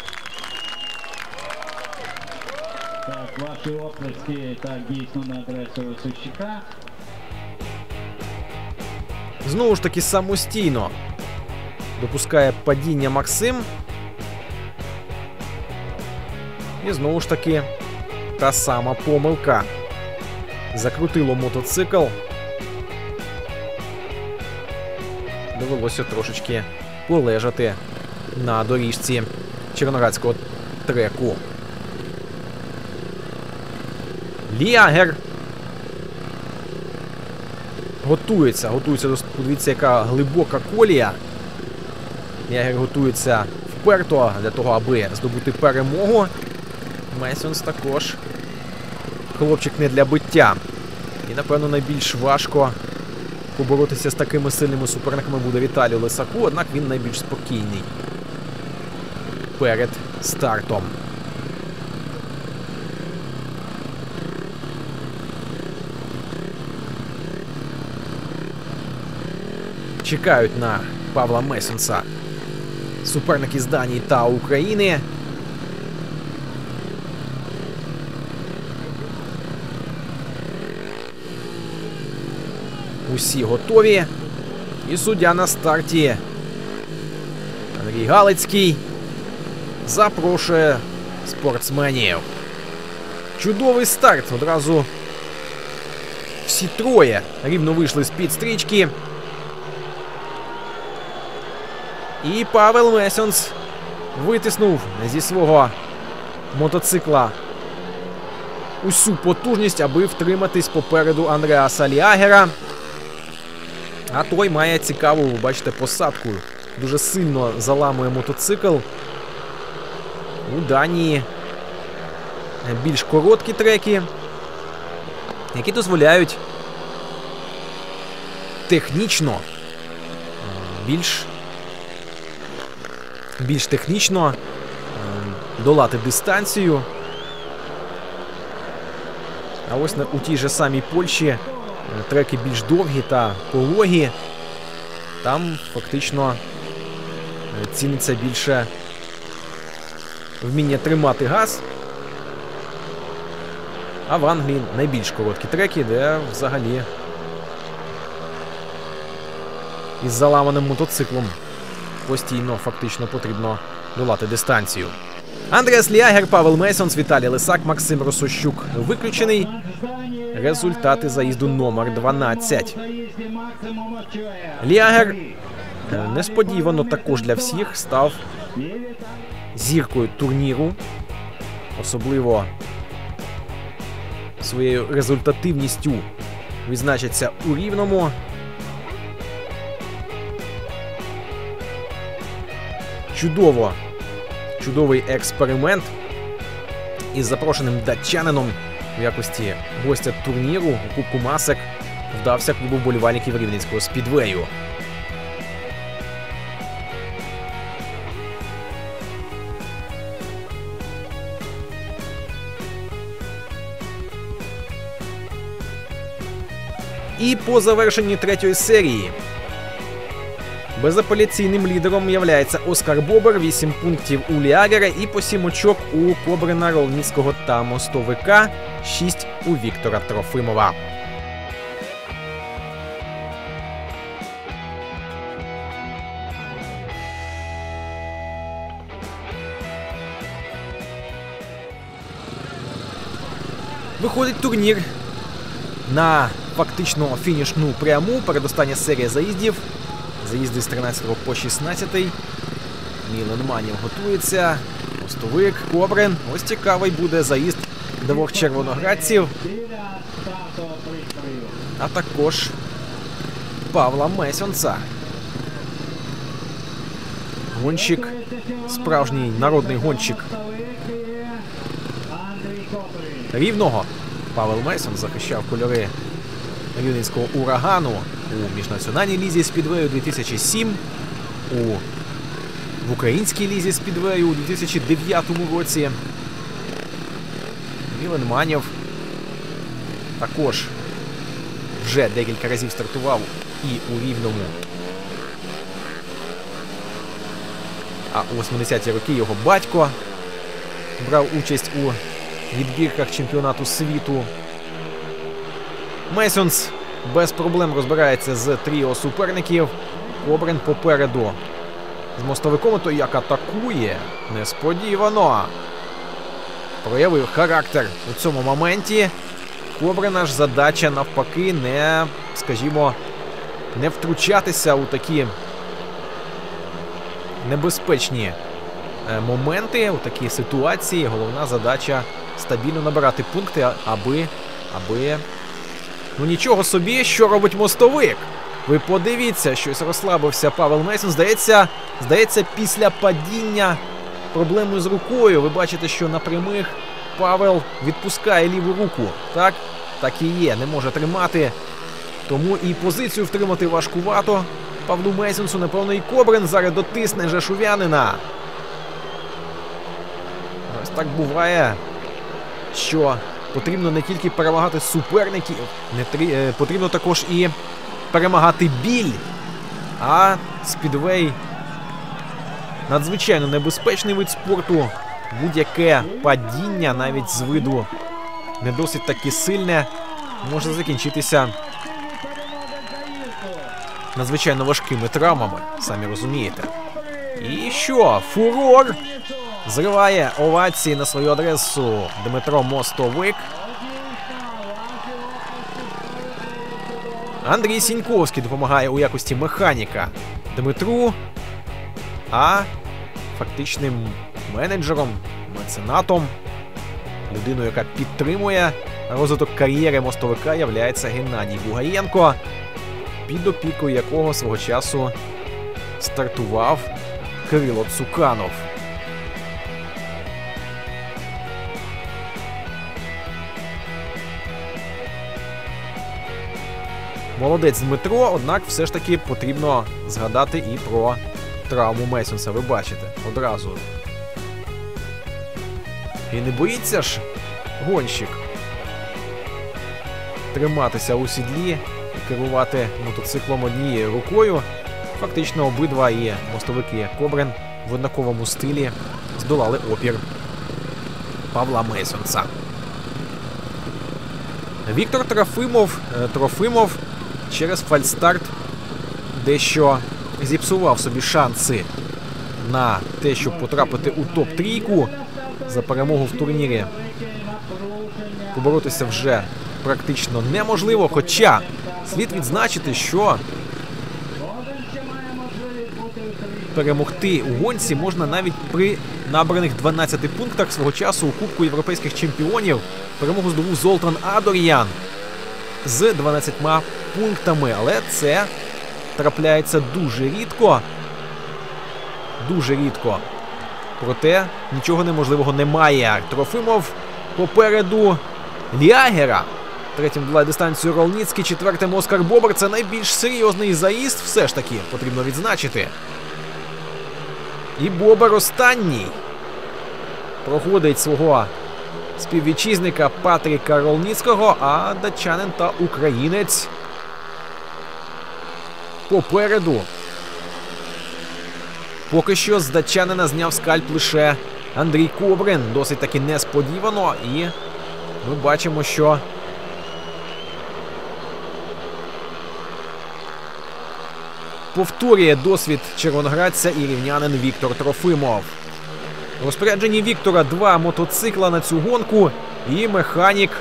S3: Так, ваші оплески, так, дійсно, на адресу Росощука.
S2: Знову ж таки самостійно допускає падіння Максим. І знову ж таки та сама помилка. Закрутило мотоцикл. Довелося трошечки полежати на доріжці Червоноградського треку. Ліагер готується, готується до... Подивіться, яка глибока колія. Ліагер готується вперто для того, аби здобути перемогу. Месьонс також хлопчик не для биття. І, напевно, найбільш важко поборотися з такими сильними суперниками буде Віталію Лисаку, однак він найбільш спокійний перед стартом. чекають на Павла Месенса суперники з Данії та України. Усі готові. І суддя на старті Андрій Галицький запрошує спортсменів. Чудовий старт. Одразу всі троє рівно вийшли з-під стрічки. І Павел Месенс витиснув зі свого мотоцикла усю потужність, аби втриматись попереду Андреаса Ліагера. А той має цікаву, ви бачите, посадку. Дуже сильно заламує мотоцикл. У Данії більш короткі треки, які дозволяють технічно, більш, більш технічно долати дистанцію. А ось на, у тій же самій Польщі треки більш довгі та пологі. Там фактично ціниться більше вміння тримати газ. А в Англії найбільш короткі треки, де взагалі із заламаним мотоциклом постійно фактично потрібно долати дистанцію. Андреас Ліагер, Павел Месенс, Віталій Лисак, Максим Росощук виключений. Результати заїзду номер дванадцять. Ліагер несподівано також для всіх став зіркою турніру. Особливо своєю результативністю відзначиться у Рівному. Чудово. Чудовий експеримент із запрошеним датчанином в якості гостя турніру у Кубку Масек вдався клубу вболівальників Рівненського спідвею. І по завершенні третьої серії безапеляційним лідером являється Оскар Бобер, вісім пунктів у Ліагера і по сім очок у Кобрина, Ролницького та Мостовика, шість у Віктора Трофимова. Виходить турнір на фактично фінішну пряму. Передостання серія заїздів. Заїзди з тринадцятого по шістнадцятий. Мілен Манів готується. Мостовик, Кобрин. Ось цікавий буде заїзд двох червоноградців. А також Павла Месенса. Гонщик, справжній народний гонщик Рівного. Павел Месенс захищав кольори Рівненського Урагану у міжнаціональній лізі спідвею дві тисячі сім, у в українській лізі спідвею у дві тисячі дев'ятому році. Мілен Манів також вже декілька разів стартував і у Рівному. А у восьмидесяті роки його батько брав участь у відбірках чемпіонату світу. Месенс без проблем розбирається з тріо суперників. Кобрин попереду з Мостовиком, то як атакує. Несподівано. Проявив характер у цьому моменті. Кобрина ж задача навпаки не, скажімо, не втручатися у такі небезпечні моменти, у такі ситуації. Головна задача стабільно набирати пункти, аби, аби... Ну нічого собі, що робить Мостовик. Ви подивіться, щось розслабився Павел Месенс. Здається, здається, після падіння проблеми з рукою. Ви бачите, що на прямих Павел відпускає ліву руку. Так? Так і є, не може тримати. Тому і позицію втримати важкувато Павлу Месенсу. Напевно, і Кобрин зараз дотисне жашув'янина. Ось так буває, що потрібно не тільки перемагати суперників, не трі... потрібно також і перемагати біль. А спідвей надзвичайно небезпечний вид спорту. Будь-яке падіння, навіть з виду не досить таки сильне, може закінчитися надзвичайно важкими травмами, самі розумієте. І що? Фурор зриває овації на свою адресу Дмитро Мостовик. Андрій Сіньковський допомагає у якості механіка Дмитру, а фактичним менеджером, меценатом, людиною, яка підтримує розвиток кар'єри Мостовика, являється Геннадій Бугаєнко, під опікою якого свого часу стартував Кирило Цуканов. Молодець Дмитро, однак все ж таки потрібно згадати і про травму Месінса, ви бачите, одразу. І не боїться ж гонщик триматися у сідлі і керувати мотоциклом однією рукою. Фактично обидва і мостовики Кобрин в однаковому стилі здолали опір Павла Месінса. Віктор Трофимов, Трофимов через фальстарт дещо зіпсував собі шанси на те, щоб потрапити у топ-трійку. За перемогу в турнірі поборотися вже практично неможливо, хоча слід відзначити, що перемогти у гонці можна навіть при набраних дванадцяти пунктах. Свого часу у Кубку Європейських чемпіонів перемогу здобув Золтан Адор'ян з дванадцятьма пунктами, але це трапляється дуже рідко. Дуже рідко. Проте нічого неможливого немає. Трофимов попереду Лягера. Третім долає дистанцію Ролніцький, четвертим Оскар Бобер. Це найбільш серйозний заїзд, все ж таки, потрібно відзначити. І Бобер останній проходить свого співвітчизника Патріка Ролніцького, а датчанин та українець попереду. Поки що з датчанина зняв скальп лише Андрій Кобрин. Досить таки несподівано. І ми бачимо, що повторює досвід червоноградця і рівнянин Віктор Трофимов. У розпорядженні Віктора два мотоцикла на цю гонку і механік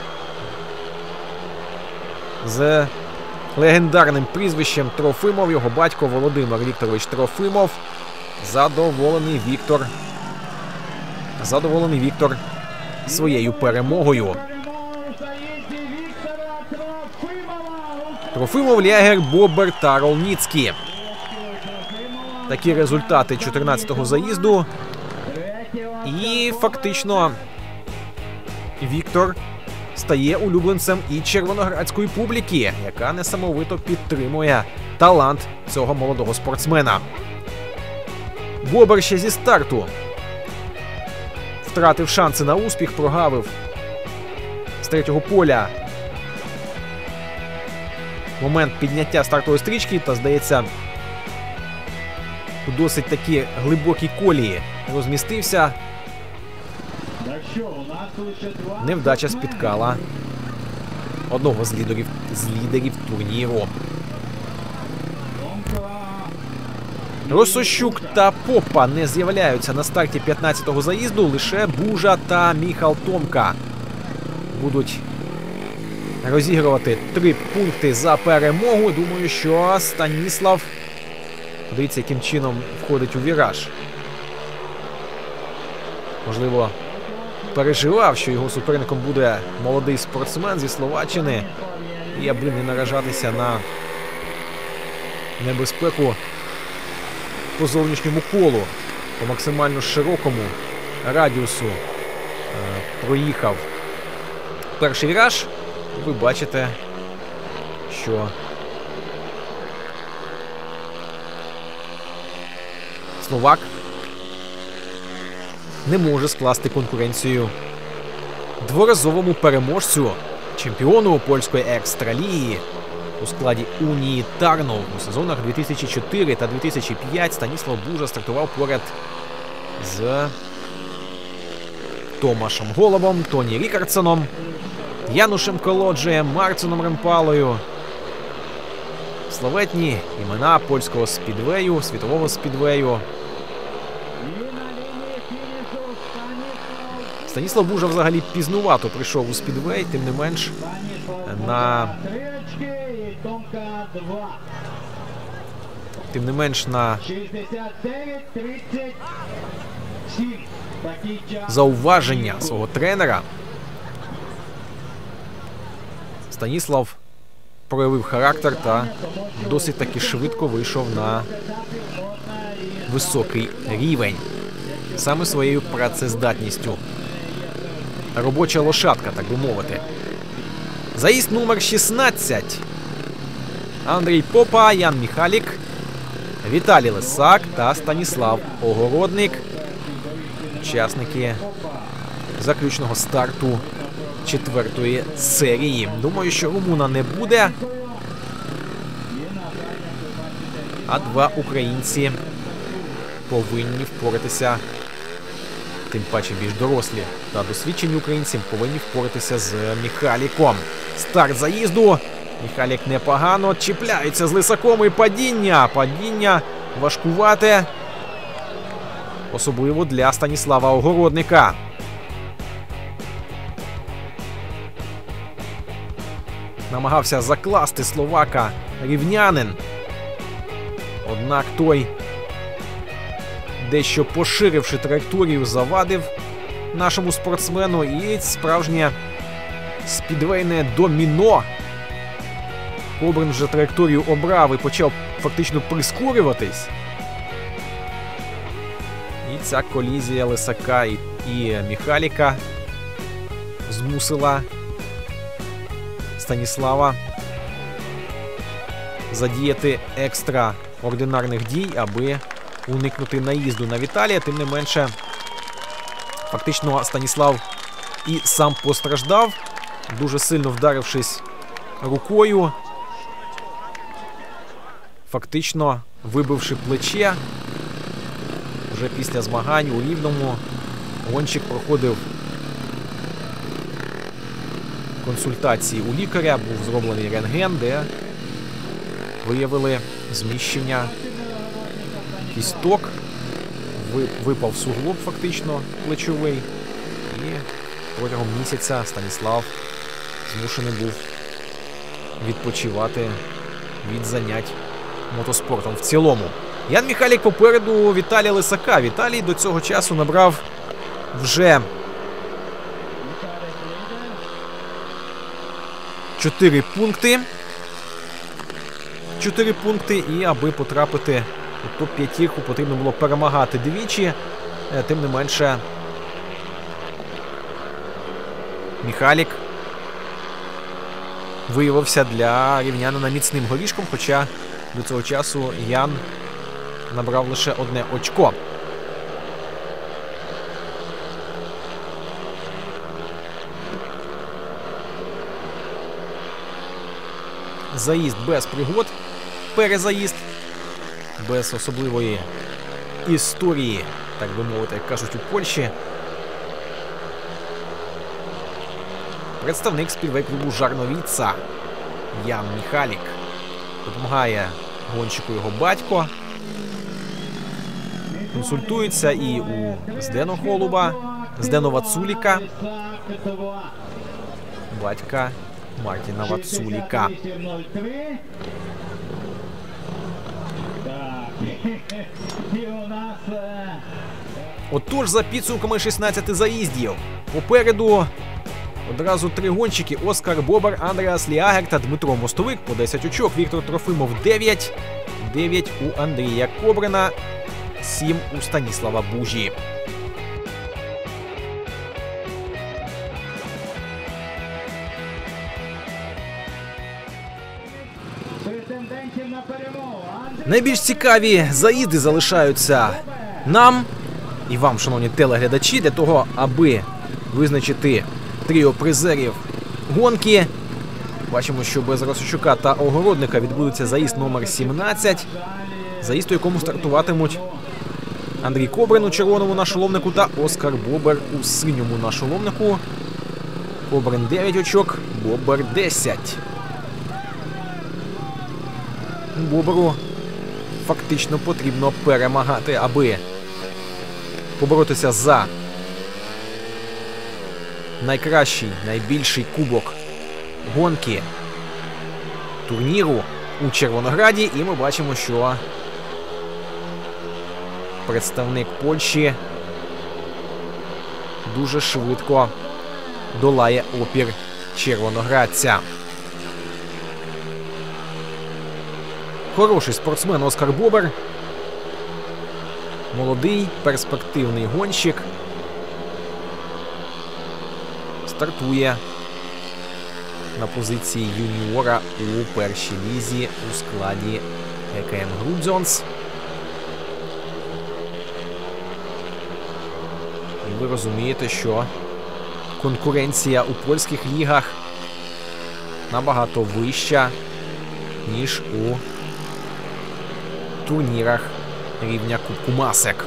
S2: з легендарним прізвищем Трофимов, його батько Володимир Вікторович Трофимов. Задоволений Віктор. Задоволений Віктор своєю перемогою. Трофимов, Лягер, Бобер та Ролніцький. Такі результати чотирнадцятого заїзду. І фактично Віктор стає улюбленцем і червоноградської публіки, яка несамовито підтримує талант цього молодого спортсмена. Бобер ще зі старту втратив шанси на успіх, прогавив з третього поля момент підняття стартової стрічки та, здається, у досить такі глибокій колії розмістився. Невдача спіткала одного з лідерів, з лідерів турніру. Росощук та Попа не з'являються на старті п'ятнадцятого заїзду, лише Бужа та Міхал Томка будуть розігрувати три пункти за перемогу. Думаю, що Станіслав, дивіться, яким чином входить у віраж. Можливо, переживав, що його суперником буде молодий спортсмен зі Словаччини, і аби не наражатися на небезпеку по зовнішньому колу, по максимально широкому радіусу е, проїхав перший віраж. І ви бачите, що словак не може скласти конкуренцію дворазовому переможцю, чемпіону польської екстраліги у складі Унії Тарнов. У сезонах дві тисячі чотири та дві тисячі п'ять Станіслав Бужа стартував поряд з Томашем Голубом, Тоні Рікардсоном, Янушем Колоджеєм, Марцином Ремпалою. Славетні імена польського спідвею, світового спідвею. Станіслав Бужа взагалі пізнувато прийшов у спідвей, тим не менш на тим не менш на зауваження свого тренера Станіслав проявив характер та досить таки швидко вийшов на високий рівень. Саме своєю працездатністю. Робоча лошадка, так би мовити. Заїзд номер шістнадцять. Андрій Попа, Ян Міхалік, Віталій Лисак та Станіслав Огородник. Учасники заключного старту четвертої серії. Думаю, що румуна не буде. А два українці повинні впоратися, тим паче більш дорослі та досвідчені українці повинні впоратися з Міхаліком. Старт заїзду. Міхалік непогано чіпляється з Лисаком і падіння. Падіння важкувате. Особливо для Станіслава Огородника. Намагався закласти словака рівнянин. Однак той, дещо поширивши траєкторію, завадив нашому спортсмену. І справжнє спідвейне доміно. Кобрин вже траєкторію обрав і почав фактично прискорюватись. І ця колізія Лисака і, і Міхаліка змусила Станіслава задіяти екстраординарних дій, аби уникнути наїзду на Віталія. Тим не менше, фактично Станіслав і сам постраждав, дуже сильно вдарившись рукою, фактично вибивши плече. Вже після змагань у Рівному гонщик проходив консультації у лікаря, був зроблений рентген, де виявили зміщення кісток, випав суглоб фактично плечовий, і протягом місяця Станіслав змушений був відпочивати від занять мотоспортом в цілому. Ян Міхалік попереду Віталія Лисака. Віталій до цього часу набрав вже чотири пункти. чотири пункти, і аби потрапити у топ п'ятірку, потрібно було перемагати двічі. Тим не менше, Міхалік виявився для рівнянина міцним горішком, хоча до цього часу Ян набрав лише одне очко. Заїзд без пригод, перезаїзд без особливої історії, так би мовити, як кажуть у Польщі. Представник спідвей-клубу Жарновіца Ян Міхалік. Допомагає гонщику його батько. Консультується і у Здено Голуба, Здено Вацуліка, батька Мартіна Вацуліка. Отож, за підсумками шістнадцяти заїздів, попереду одразу три гонщики: Оскар Бобер, Андреас Ліагер та Дмитро Мостовик по десять очок, Віктор Трофимов дев'ять, дев'ять у Андрія Кобрина, сім у Станіслава Бужі. Найбільш цікаві заїзди залишаються нам і вам, шановні телеглядачі, для того, аби визначити тріо призерів гонки. Бачимо, що без Росощука та Огородника відбудеться заїзд номер сімнадцять. Заїзд, у якому стартуватимуть Андрій Кобрин у червоному нашоломнику та Оскар Бобер у синьому нашоломнику. Кобрин дев'ять очок, Бобер десять. Боберу фактично потрібно перемагати, аби поборотися за найкращий, найбільший кубок гонки турніру у Червонограді. І ми бачимо, що представник Польщі дуже швидко долає опір червоноградця. Хороший спортсмен Оскар Бобер. Молодий, перспективний гонщик. Стартує на позиції юніора у першій лізі у складі Е К М Грудзьонс. І ви розумієте, що конкуренція у польських лігах набагато вища, ніж у турнірах рівня Кубку Масек.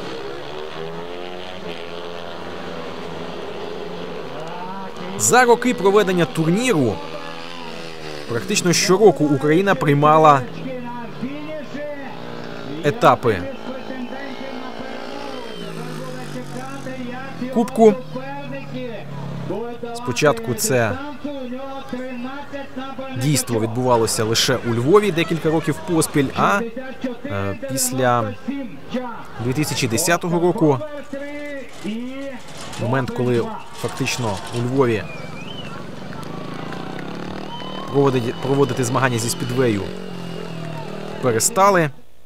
S2: За роки проведення турніру практично щороку Україна приймала етапи Кубку. Спочатку це дійство відбувалося лише у Львові декілька років поспіль, а е, після дві тисячі десятого року, момент, коли фактично у Львові проводити, проводити змагання зі спідвею перестали, е,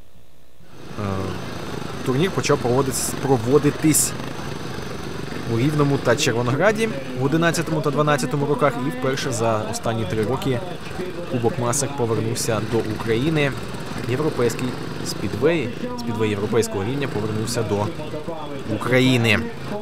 S2: турнір почав проводитись, проводитись у Рівному та Червонограді в одинадцятому та дванадцятому роках, і вперше за останні три роки Кубок Масек повернувся до України. Європейський спідвей, спідвей європейського рівня повернувся до України.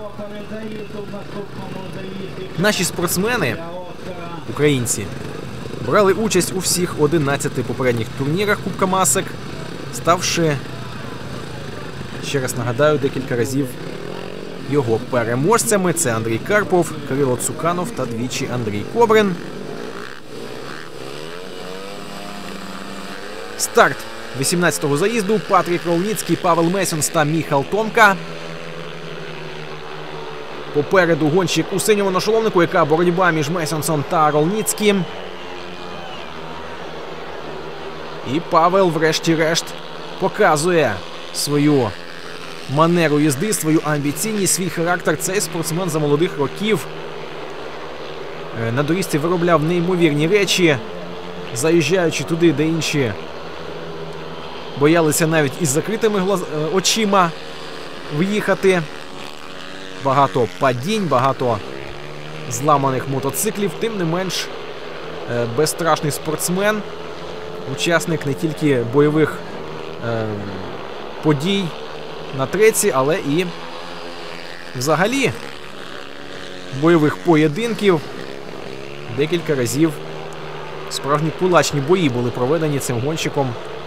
S2: Наші спортсмени, українці, брали участь у всіх одинадцяти попередніх турнірах Кубка Масек, ставши, ще раз нагадаю, декілька разів його переможцями. Це Андрій Карпов, Кирило Цуканов та двічі Андрій Кобрин. Старт вісімнадцятого заїзду. Патрік Ролніцький, Павел Месьонс та Міхал Томка. Попереду гонщик у синьому нашоломнику, яка боротьба між Месьонсом та Ролніцьким. І Павел, врешті-решт, показує свою манеру їзди, свою амбіційність, свій характер. Цей спортсмен за молодих років на доріжці виробляв неймовірні речі, заїжджаючи туди, де інші боялися навіть із закритими глаз... очима в'їхати. Багато падінь, багато зламаних мотоциклів. Тим не менш, безстрашний спортсмен, учасник не тільки бойових е... подій на треці, але і взагалі бойових поєдинків. Декілька разів справжні кулачні бої були проведені цим гонщиком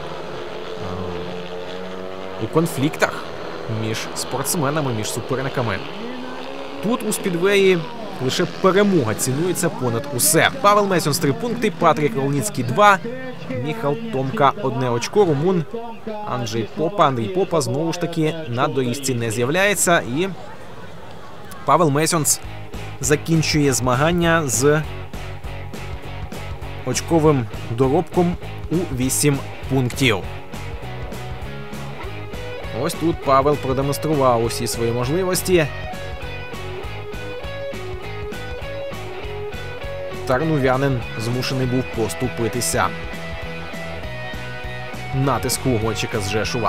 S2: у конфліктах між спортсменами, між суперниками. Тут у спідвеї лише перемога цінується понад усе. Павел Месьонс три пункти, Патрік Ролніцький два, Міхал Томка одне очко, румун Анджей Попа. Андрій Попа знову ж таки на доріжці не з'являється, і Павел Месьонс закінчує змагання з очковим доробком у вісім пунктів. Ось тут Павел продемонстрував усі свої можливості. Тарнувянин змушений був поступитися натиску гонщика з Жешува.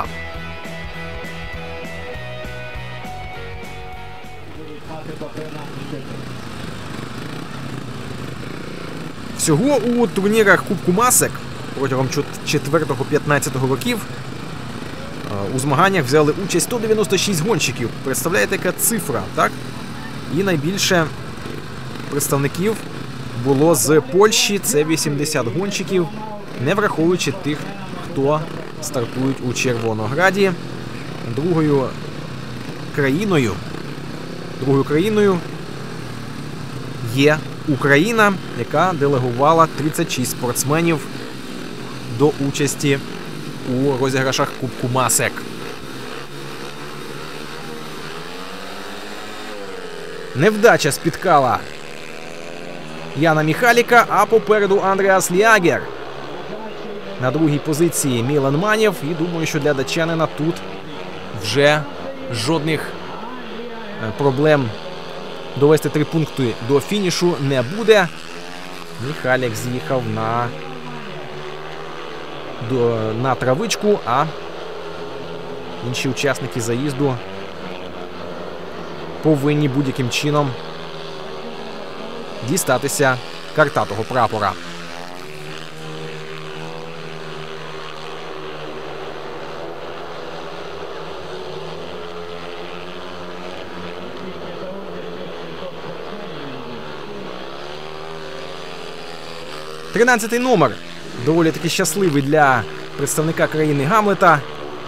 S2: Всього у турнірах Кубку Масек протягом четвертого-п'ятнадцятого років у змаганнях взяли участь сто дев'яносто шість гонщиків. Представляєте, яка цифра, так? І найбільше представників було з Польщі. Це вісімдесят гонщиків, не враховуючи тих, хто стартують у Червонограді. Другою країною, другою країною є Україна, яка делегувала тридцять шість спортсменів до участі у розіграшах Кубку МАСЕК. Невдача спіткала Яна Міхаліка, а попереду Андреас Ліагер. На другій позиції Мілан Манєв. І думаю, що для датчанина тут вже жодних проблем довести три пункти до фінішу не буде. Міхалік з'їхав на, до, на травичку, а інші учасники заїзду повинні будь-яким чином дістатися картатого прапора. тринадцятий номер. Доволі таки щасливий для представника країни Гамлета.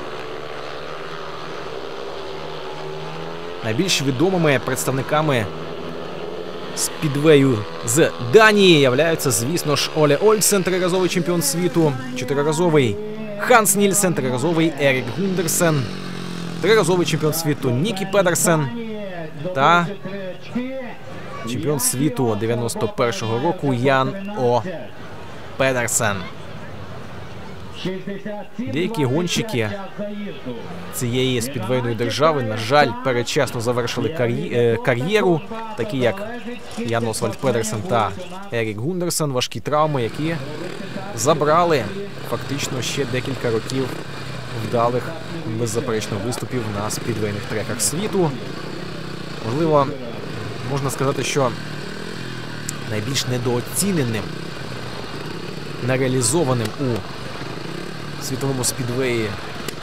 S2: Найбільш відомими представниками спідвею з Данії являються, звісно ж, Оле Ольсен, триразовий чемпіон світу, чотириразовий Ханс Нільсен, триразовий Ерік Гундерсен, триразовий чемпіон світу Нікі Педерсен та чемпіон світу дев'яносто першого року Ян О. Педерсен. Деякі гонщики цієї спідвейної держави, на жаль, передчасно завершили кар'є... кар'єру, такі як Ян Освальд Педерсен та Ерік Гундерсен. Важкі травми, які забрали фактично ще декілька років вдалих, беззаперечно, виступів на спідвейних треках світу. Можливо, можна сказати, що найбільш недооціненим, нереалізованим у світовому спідвеї е,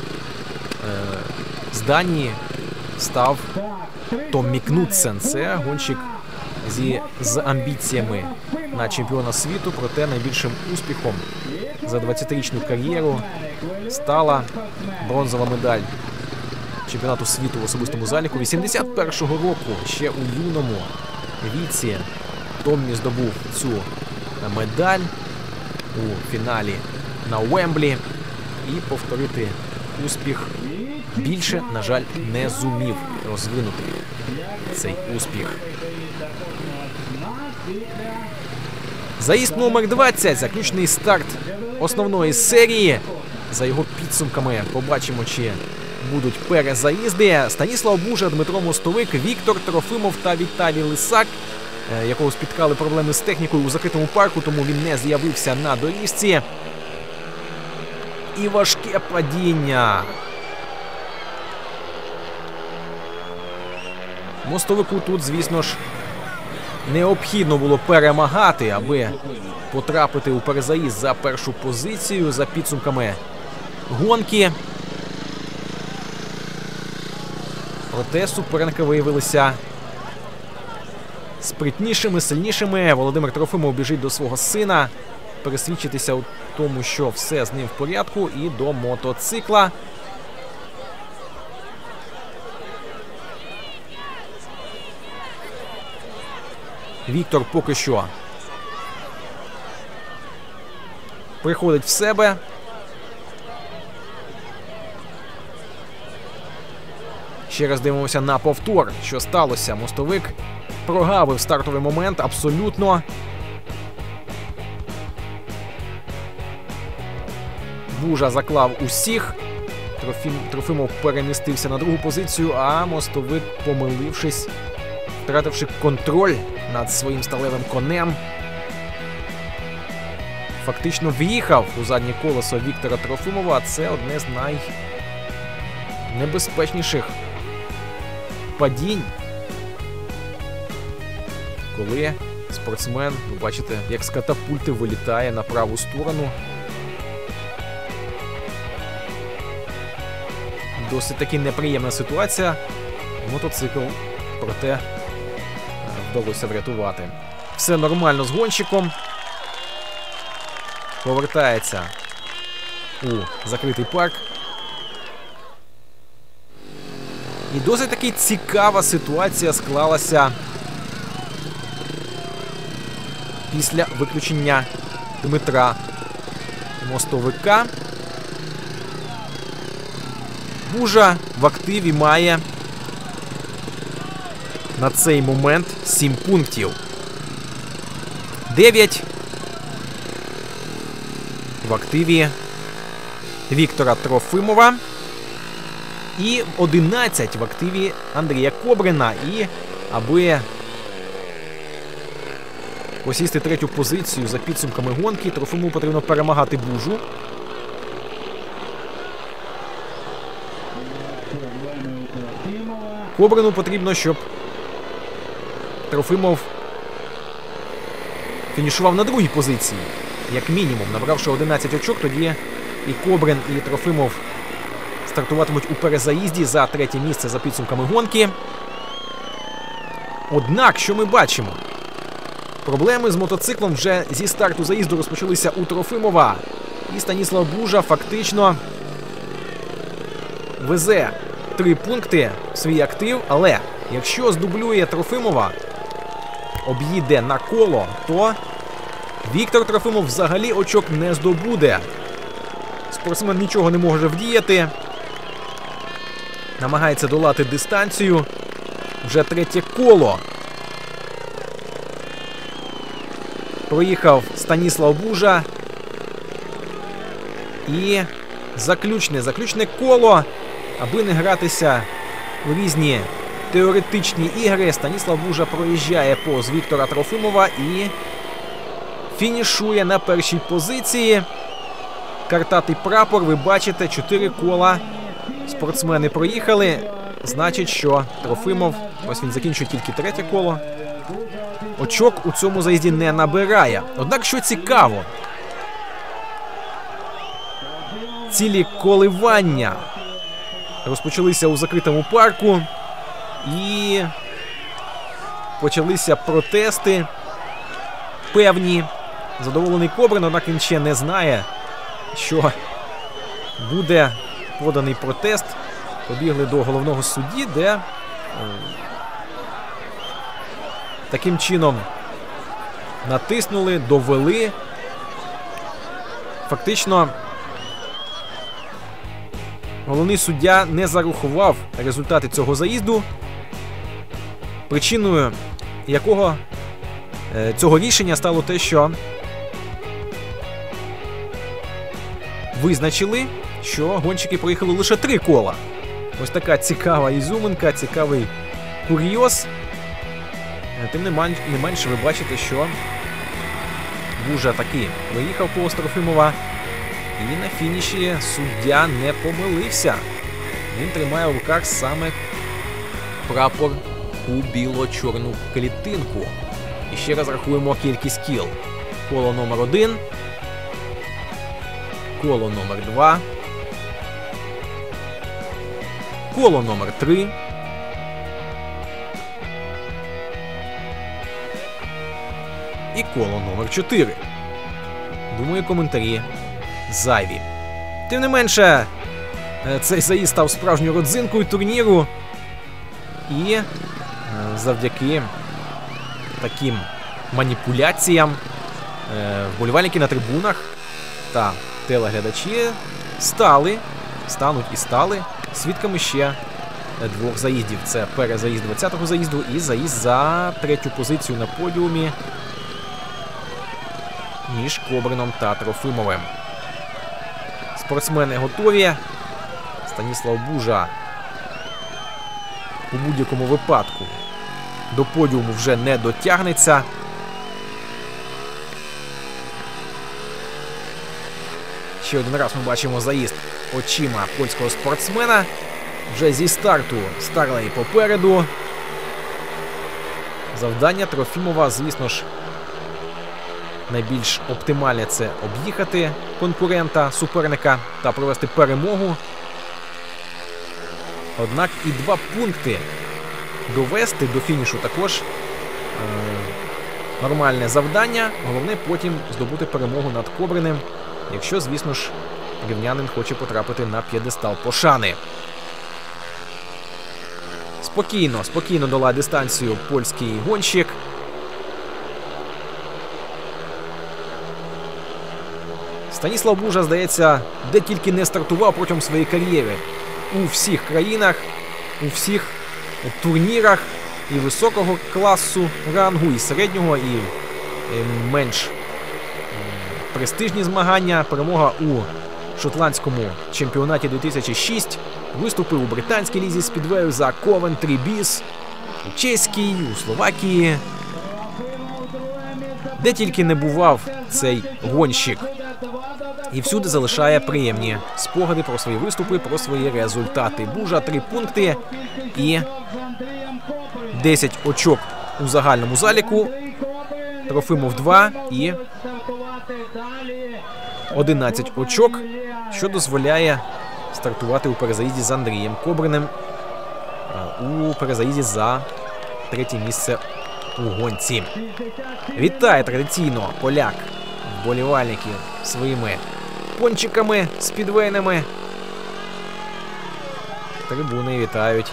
S2: з Данії став Томмі Кнутсен. Це гонщик зі, з амбіціями на чемпіона світу, проте найбільшим успіхом за двадцятирічну кар'єру стала бронзова медаль чемпіонату світу в особистому заліку. вісімдесят першого року, ще у юному віці, Томмі здобув цю медаль у фіналі на Уемблі, і повторити успіх більше, на жаль, не зумів розвинути цей успіх. Заїзд номер двадцять, заключний старт основної серії. За його підсумками побачимо, чи будуть перезаїзди. Станіслав Бужа, Дмитро Мостовик, Віктор Трофимов та Віталій Лисак, якого спіткали проблеми з технікою у закритому парку, тому він не з'явився на доріжці. І важке падіння. Мостовику тут, звісно ж, необхідно було перемагати, аби потрапити у перезаїзд за першу позицію за підсумками гонки. Проте суперники виявилися спритнішими, сильнішими. Володимир Трофимов біжить до свого сина, пересвідчитися у тому, що все з ним в порядку, і до мотоцикла. Віктор поки що приходить в себе. Ще раз дивимося на повтор, що сталося. Мостовик прогавив стартовий момент абсолютно. Бужа заклав усіх. Трофім, Трофимов перемістився на другу позицію, а Мостовик, помилившись, втративши контроль над своїм сталевим конем, фактично в'їхав у заднє колесо Віктора Трофимова. Це одне з найнебезпечніших падінь, коли спортсмен, ви бачите, як з катапульти вилітає на праву сторону. Досить таки неприємна ситуація. Мотоцикл, проте, вдалося врятувати. Все нормально з гонщиком. Повертається у закритий парк. І досить таки цікава ситуація склалася після виключення Дмитра Мостовика. Бужа в активі має на цей момент сім пунктів. дев'ять в активі Віктора Трофимова. І одинадцять в активі Андрія Кобрина. І аби посісти третю позицію за підсумками гонки, Трофимову потрібно перемагати Бужу. Кобрину потрібно, щоб Трофимов фінішував на другій позиції, як мінімум. Набравши одинадцять очок, тоді і Кобрин, і Трофимов стартуватимуть у перезаїзді за третє місце за підсумками гонки. Однак, що ми бачимо? Проблеми з мотоциклом вже зі старту заїзду розпочалися у Трофимова. І Станіслав Бужа фактично везе три пункти в свій актив. Але якщо здублює Трофимова, об'їде на коло, то Віктор Трофимов взагалі очок не здобуде. Спортсмен нічого не може вдіяти. Намагається долати дистанцію. Вже третє коло. Проїхав Станіслав Бужа. І заключне, заключне коло. Аби не гратися у різні теоретичні ігри, Станіслав Бужа проїжджає повз Віктора Трофимова і фінішує на першій позиції. Картатий прапор, ви бачите, чотири кола спортсмени проїхали. Значить, що Трофимов, ось він закінчує тільки третє коло, очок у цьому заїзді не набирає. Однак, що цікаво, цілі коливання розпочалися у закритому парку і почалися протести певні. Задоволений Кобрин, однак він ще не знає, що буде поданий протест. Побігли до головного судді, де е, таким чином натиснули, довели. Фактично, головний суддя не зарахував результати цього заїзду, причиною якого е, цього рішення стало те, що визначили, що гонщики проїхали лише три кола. Ось така цікава ізюминка, цікавий курйоз. Тим не менш, не менше ви бачите, що Бужа таки проїхав повз Трофимова. І на фініші суддя не помилився. Він тримає в руках саме прапор у біло-чорну клітинку. І ще раз рахуємо кількість кіл. Коло номер один. Коло номер два. Коло номер три. І коло номер чотири. Думаю, коментарі зайві. Тим не менше, цей заїзд став справжньою родзинкою турніру. І завдяки таким маніпуляціям вболівальники на трибунах та телеглядачі стали, стануть і стали свідками ще двох заїздів. Це перезаїзд двадцятого заїзду і заїзд за третю позицію на подіумі між Кобрином та Трофимовим. Спортсмени готові. Станіслав Бужа у будь-якому випадку до подіуму вже не дотягнеться. Ще один раз ми бачимо заїзд очима польського спортсмена. Вже зі старту Старлей попереду. Завдання Трофімова, звісно ж, найбільш оптимальне – це об'їхати конкурента, суперника та провести перемогу. Однак і два пункти довести до фінішу також е нормальне завдання. Головне потім здобути перемогу над Кобриним, якщо, звісно ж, рівнянин хоче потрапити на п'єдестал пошани. Спокійно, спокійно долає дистанцію польський гонщик. Станіслав Бужа, здається, де тільки не стартував протягом своєї кар'єри. У всіх країнах, у всіх турнірах і високого класу рангу, і середнього, і менш престижні змагання. Перемога у шотландському чемпіонаті дві тисячі шостого. Виступив у британській лізі спідвею за Coventry Bees, у чеській, у Словакії. Де тільки не бував цей гонщик. І всюди залишає приємні спогади про свої виступи, про свої результати. Бужа три пункти і десять очок у загальному заліку. Трофимов два і одинадцять очок, що дозволяє стартувати у перезаїзді з Андрієм Кобриним. У перезаїзді за третє місце у гонці. Вітає традиційно поляк вболівальників своїми пончиками спідвейними. Трибуни вітають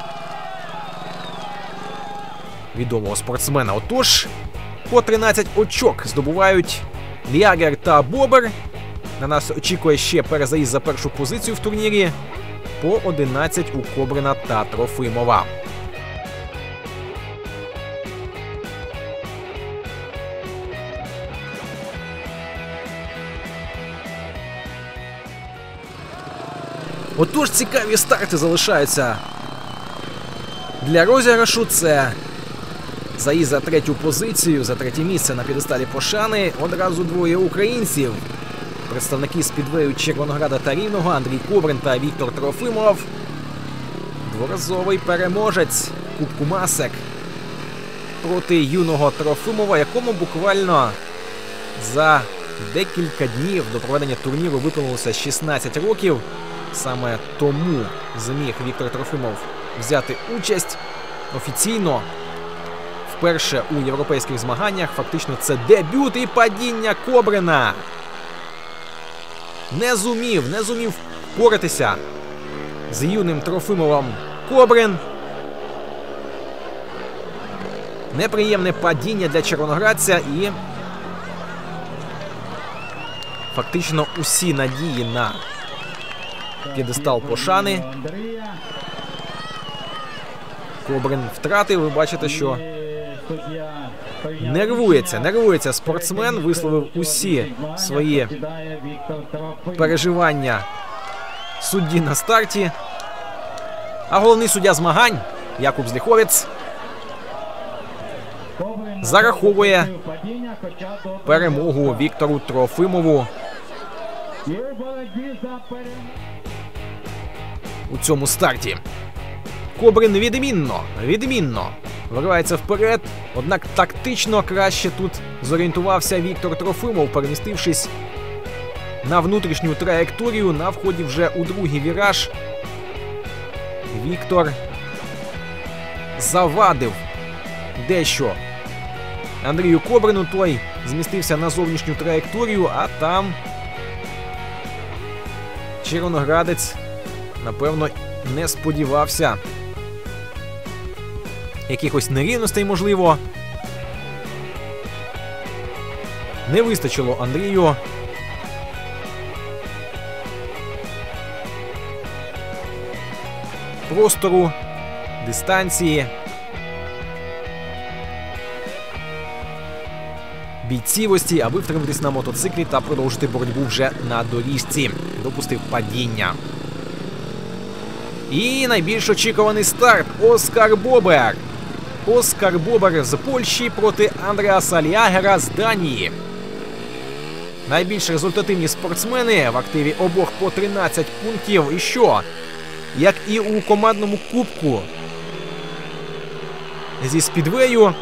S2: відомого спортсмена. Отож, по тринадцять очок здобувають Лягер та Бобер. На нас очікує ще перезаїзд за першу позицію в турнірі. По одинадцять у Кобрина та Трофимова. Отож, цікаві старти залишаються для розіграшу. Це заїзд за третю позицію, за третє місце на п'єдесталі пошани. Одразу двоє українців. Представники спідвею Червонограда та Рівного Андрій Кобрин та Віктор Трофимов. Дворазовий переможець Кубку Масек проти юного Трофимова, якому буквально за декілька днів до проведення турніру виповнилося шістнадцять років. Саме тому зміг Віктор Трофимов взяти участь офіційно вперше у європейських змаганнях. Фактично це дебют і падіння Кобрина. Не зумів, не зумів впоратися з юним Трофимовим Кобрин. Неприємне падіння для червоноградця і фактично усі надії на п'єдестал пошани Кобрин втратив. Ви бачите, що нервується, нервується спортсмен, висловив усі свої переживання судді на старті. А головний суддя змагань Якуб Зліховець зараховує перемогу Віктору Трофимову у цьому старті. Кобрин відмінно, відмінно виривається вперед, однак тактично краще тут зорієнтувався Віктор Трофимов, перемістившись на внутрішню траєкторію на вході вже у другий віраж. Віктор завадив дещо Андрію Кобрину, той змістився на зовнішню траєкторію, а там червоноградець, напевно, не сподівався якихось нерівностей, можливо. Не вистачило Андрію простору, дистанції, бійцівості, аби втриматись на мотоциклі та продовжити боротьбу вже на доріжці. Допустив падіння. І найбільш очікуваний старт – Оскар Бобер. Оскар Бобер з Польщі проти Андреаса Лягера з Данії. Найбільш результативні спортсмени, в активі обох по тринадцять пунктів. І що? Як і у командному кубку зі спідвею,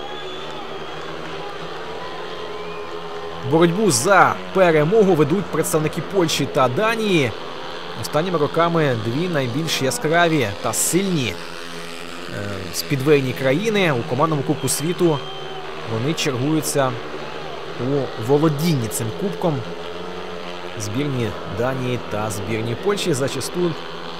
S2: боротьбу за перемогу ведуть представники Польщі та Данії. Останніми роками дві найбільш яскраві та сильні е, спідвейні країни. У командному кубку світу вони чергуються у володінні цим кубком. Збірні Данії та збірні Польщі зачасту,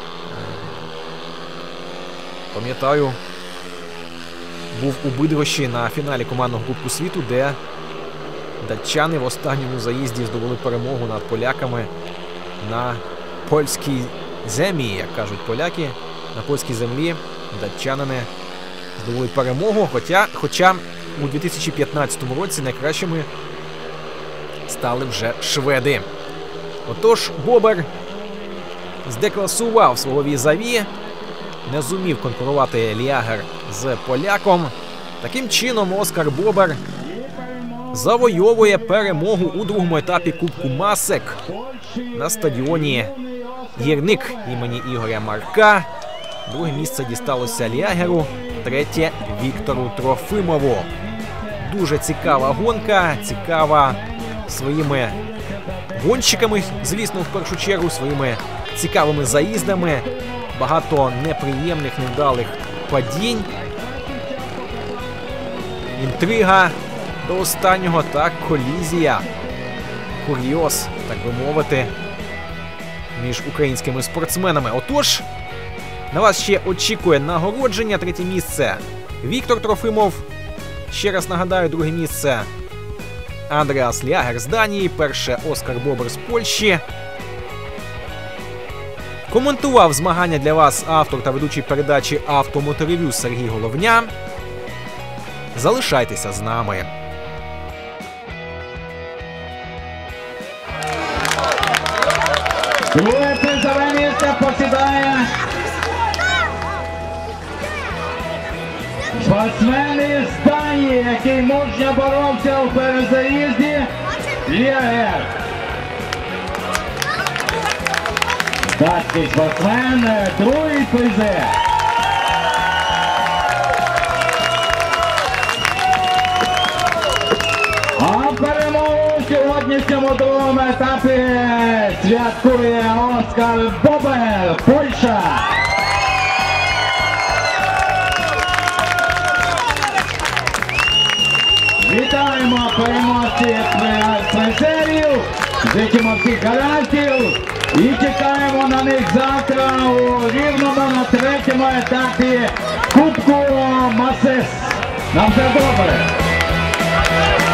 S2: пам'ятаю, був у Бидгощі на фіналі командного Кубку світу, де датчани в останньому заїзді здобули перемогу над поляками на польській землі, як кажуть поляки. На польській землі датчанини здобули перемогу, хоча, хоча у дві тисячі п'ятнадцятому році найкращими стали вже шведи. Отож, Бобер здекласував свого візаві, не зумів конкурувати Лягер з поляком. Таким чином, Оскар Бобер завойовує перемогу у другому етапі Кубку Масек на стадіоні Гірник імені Ігоря Марка. Друге місце дісталося Лягеру, третє – Віктору Трофимову. Дуже цікава гонка, цікава своїми гонщиками, звісно, в першу чергу, своїми цікавими заїздами. Багато неприємних, невдалих падінь. Інтрига до останнього та колізія. Курйоз, так би мовити, між українськими спортсменами. Отож, на вас ще очікує нагородження. Третє місце – Віктор Трофимов. Ще раз нагадаю, друге місце – Андреас Лягер з Данії. Перше – Оскар Бобер з Польщі. Коментував змагання для вас автор та ведучий передачі «Автомоторев'ю» Сергій Головня. Залишайтеся з нами.
S1: Друге призове місце посідає спортсмен із Данії, який мужньо боровся у перезаїзді, Лягер. Датський спортсмен, другий призер. А перемогу в сьогоднішньому другому етапі святкує Оскар Бобер, Польща. Вітаємо переможців призерів, зичимо всіх гарантів і чекаємо на них завтра у Рівному на третьому етапі Кубку Масес. На все добре!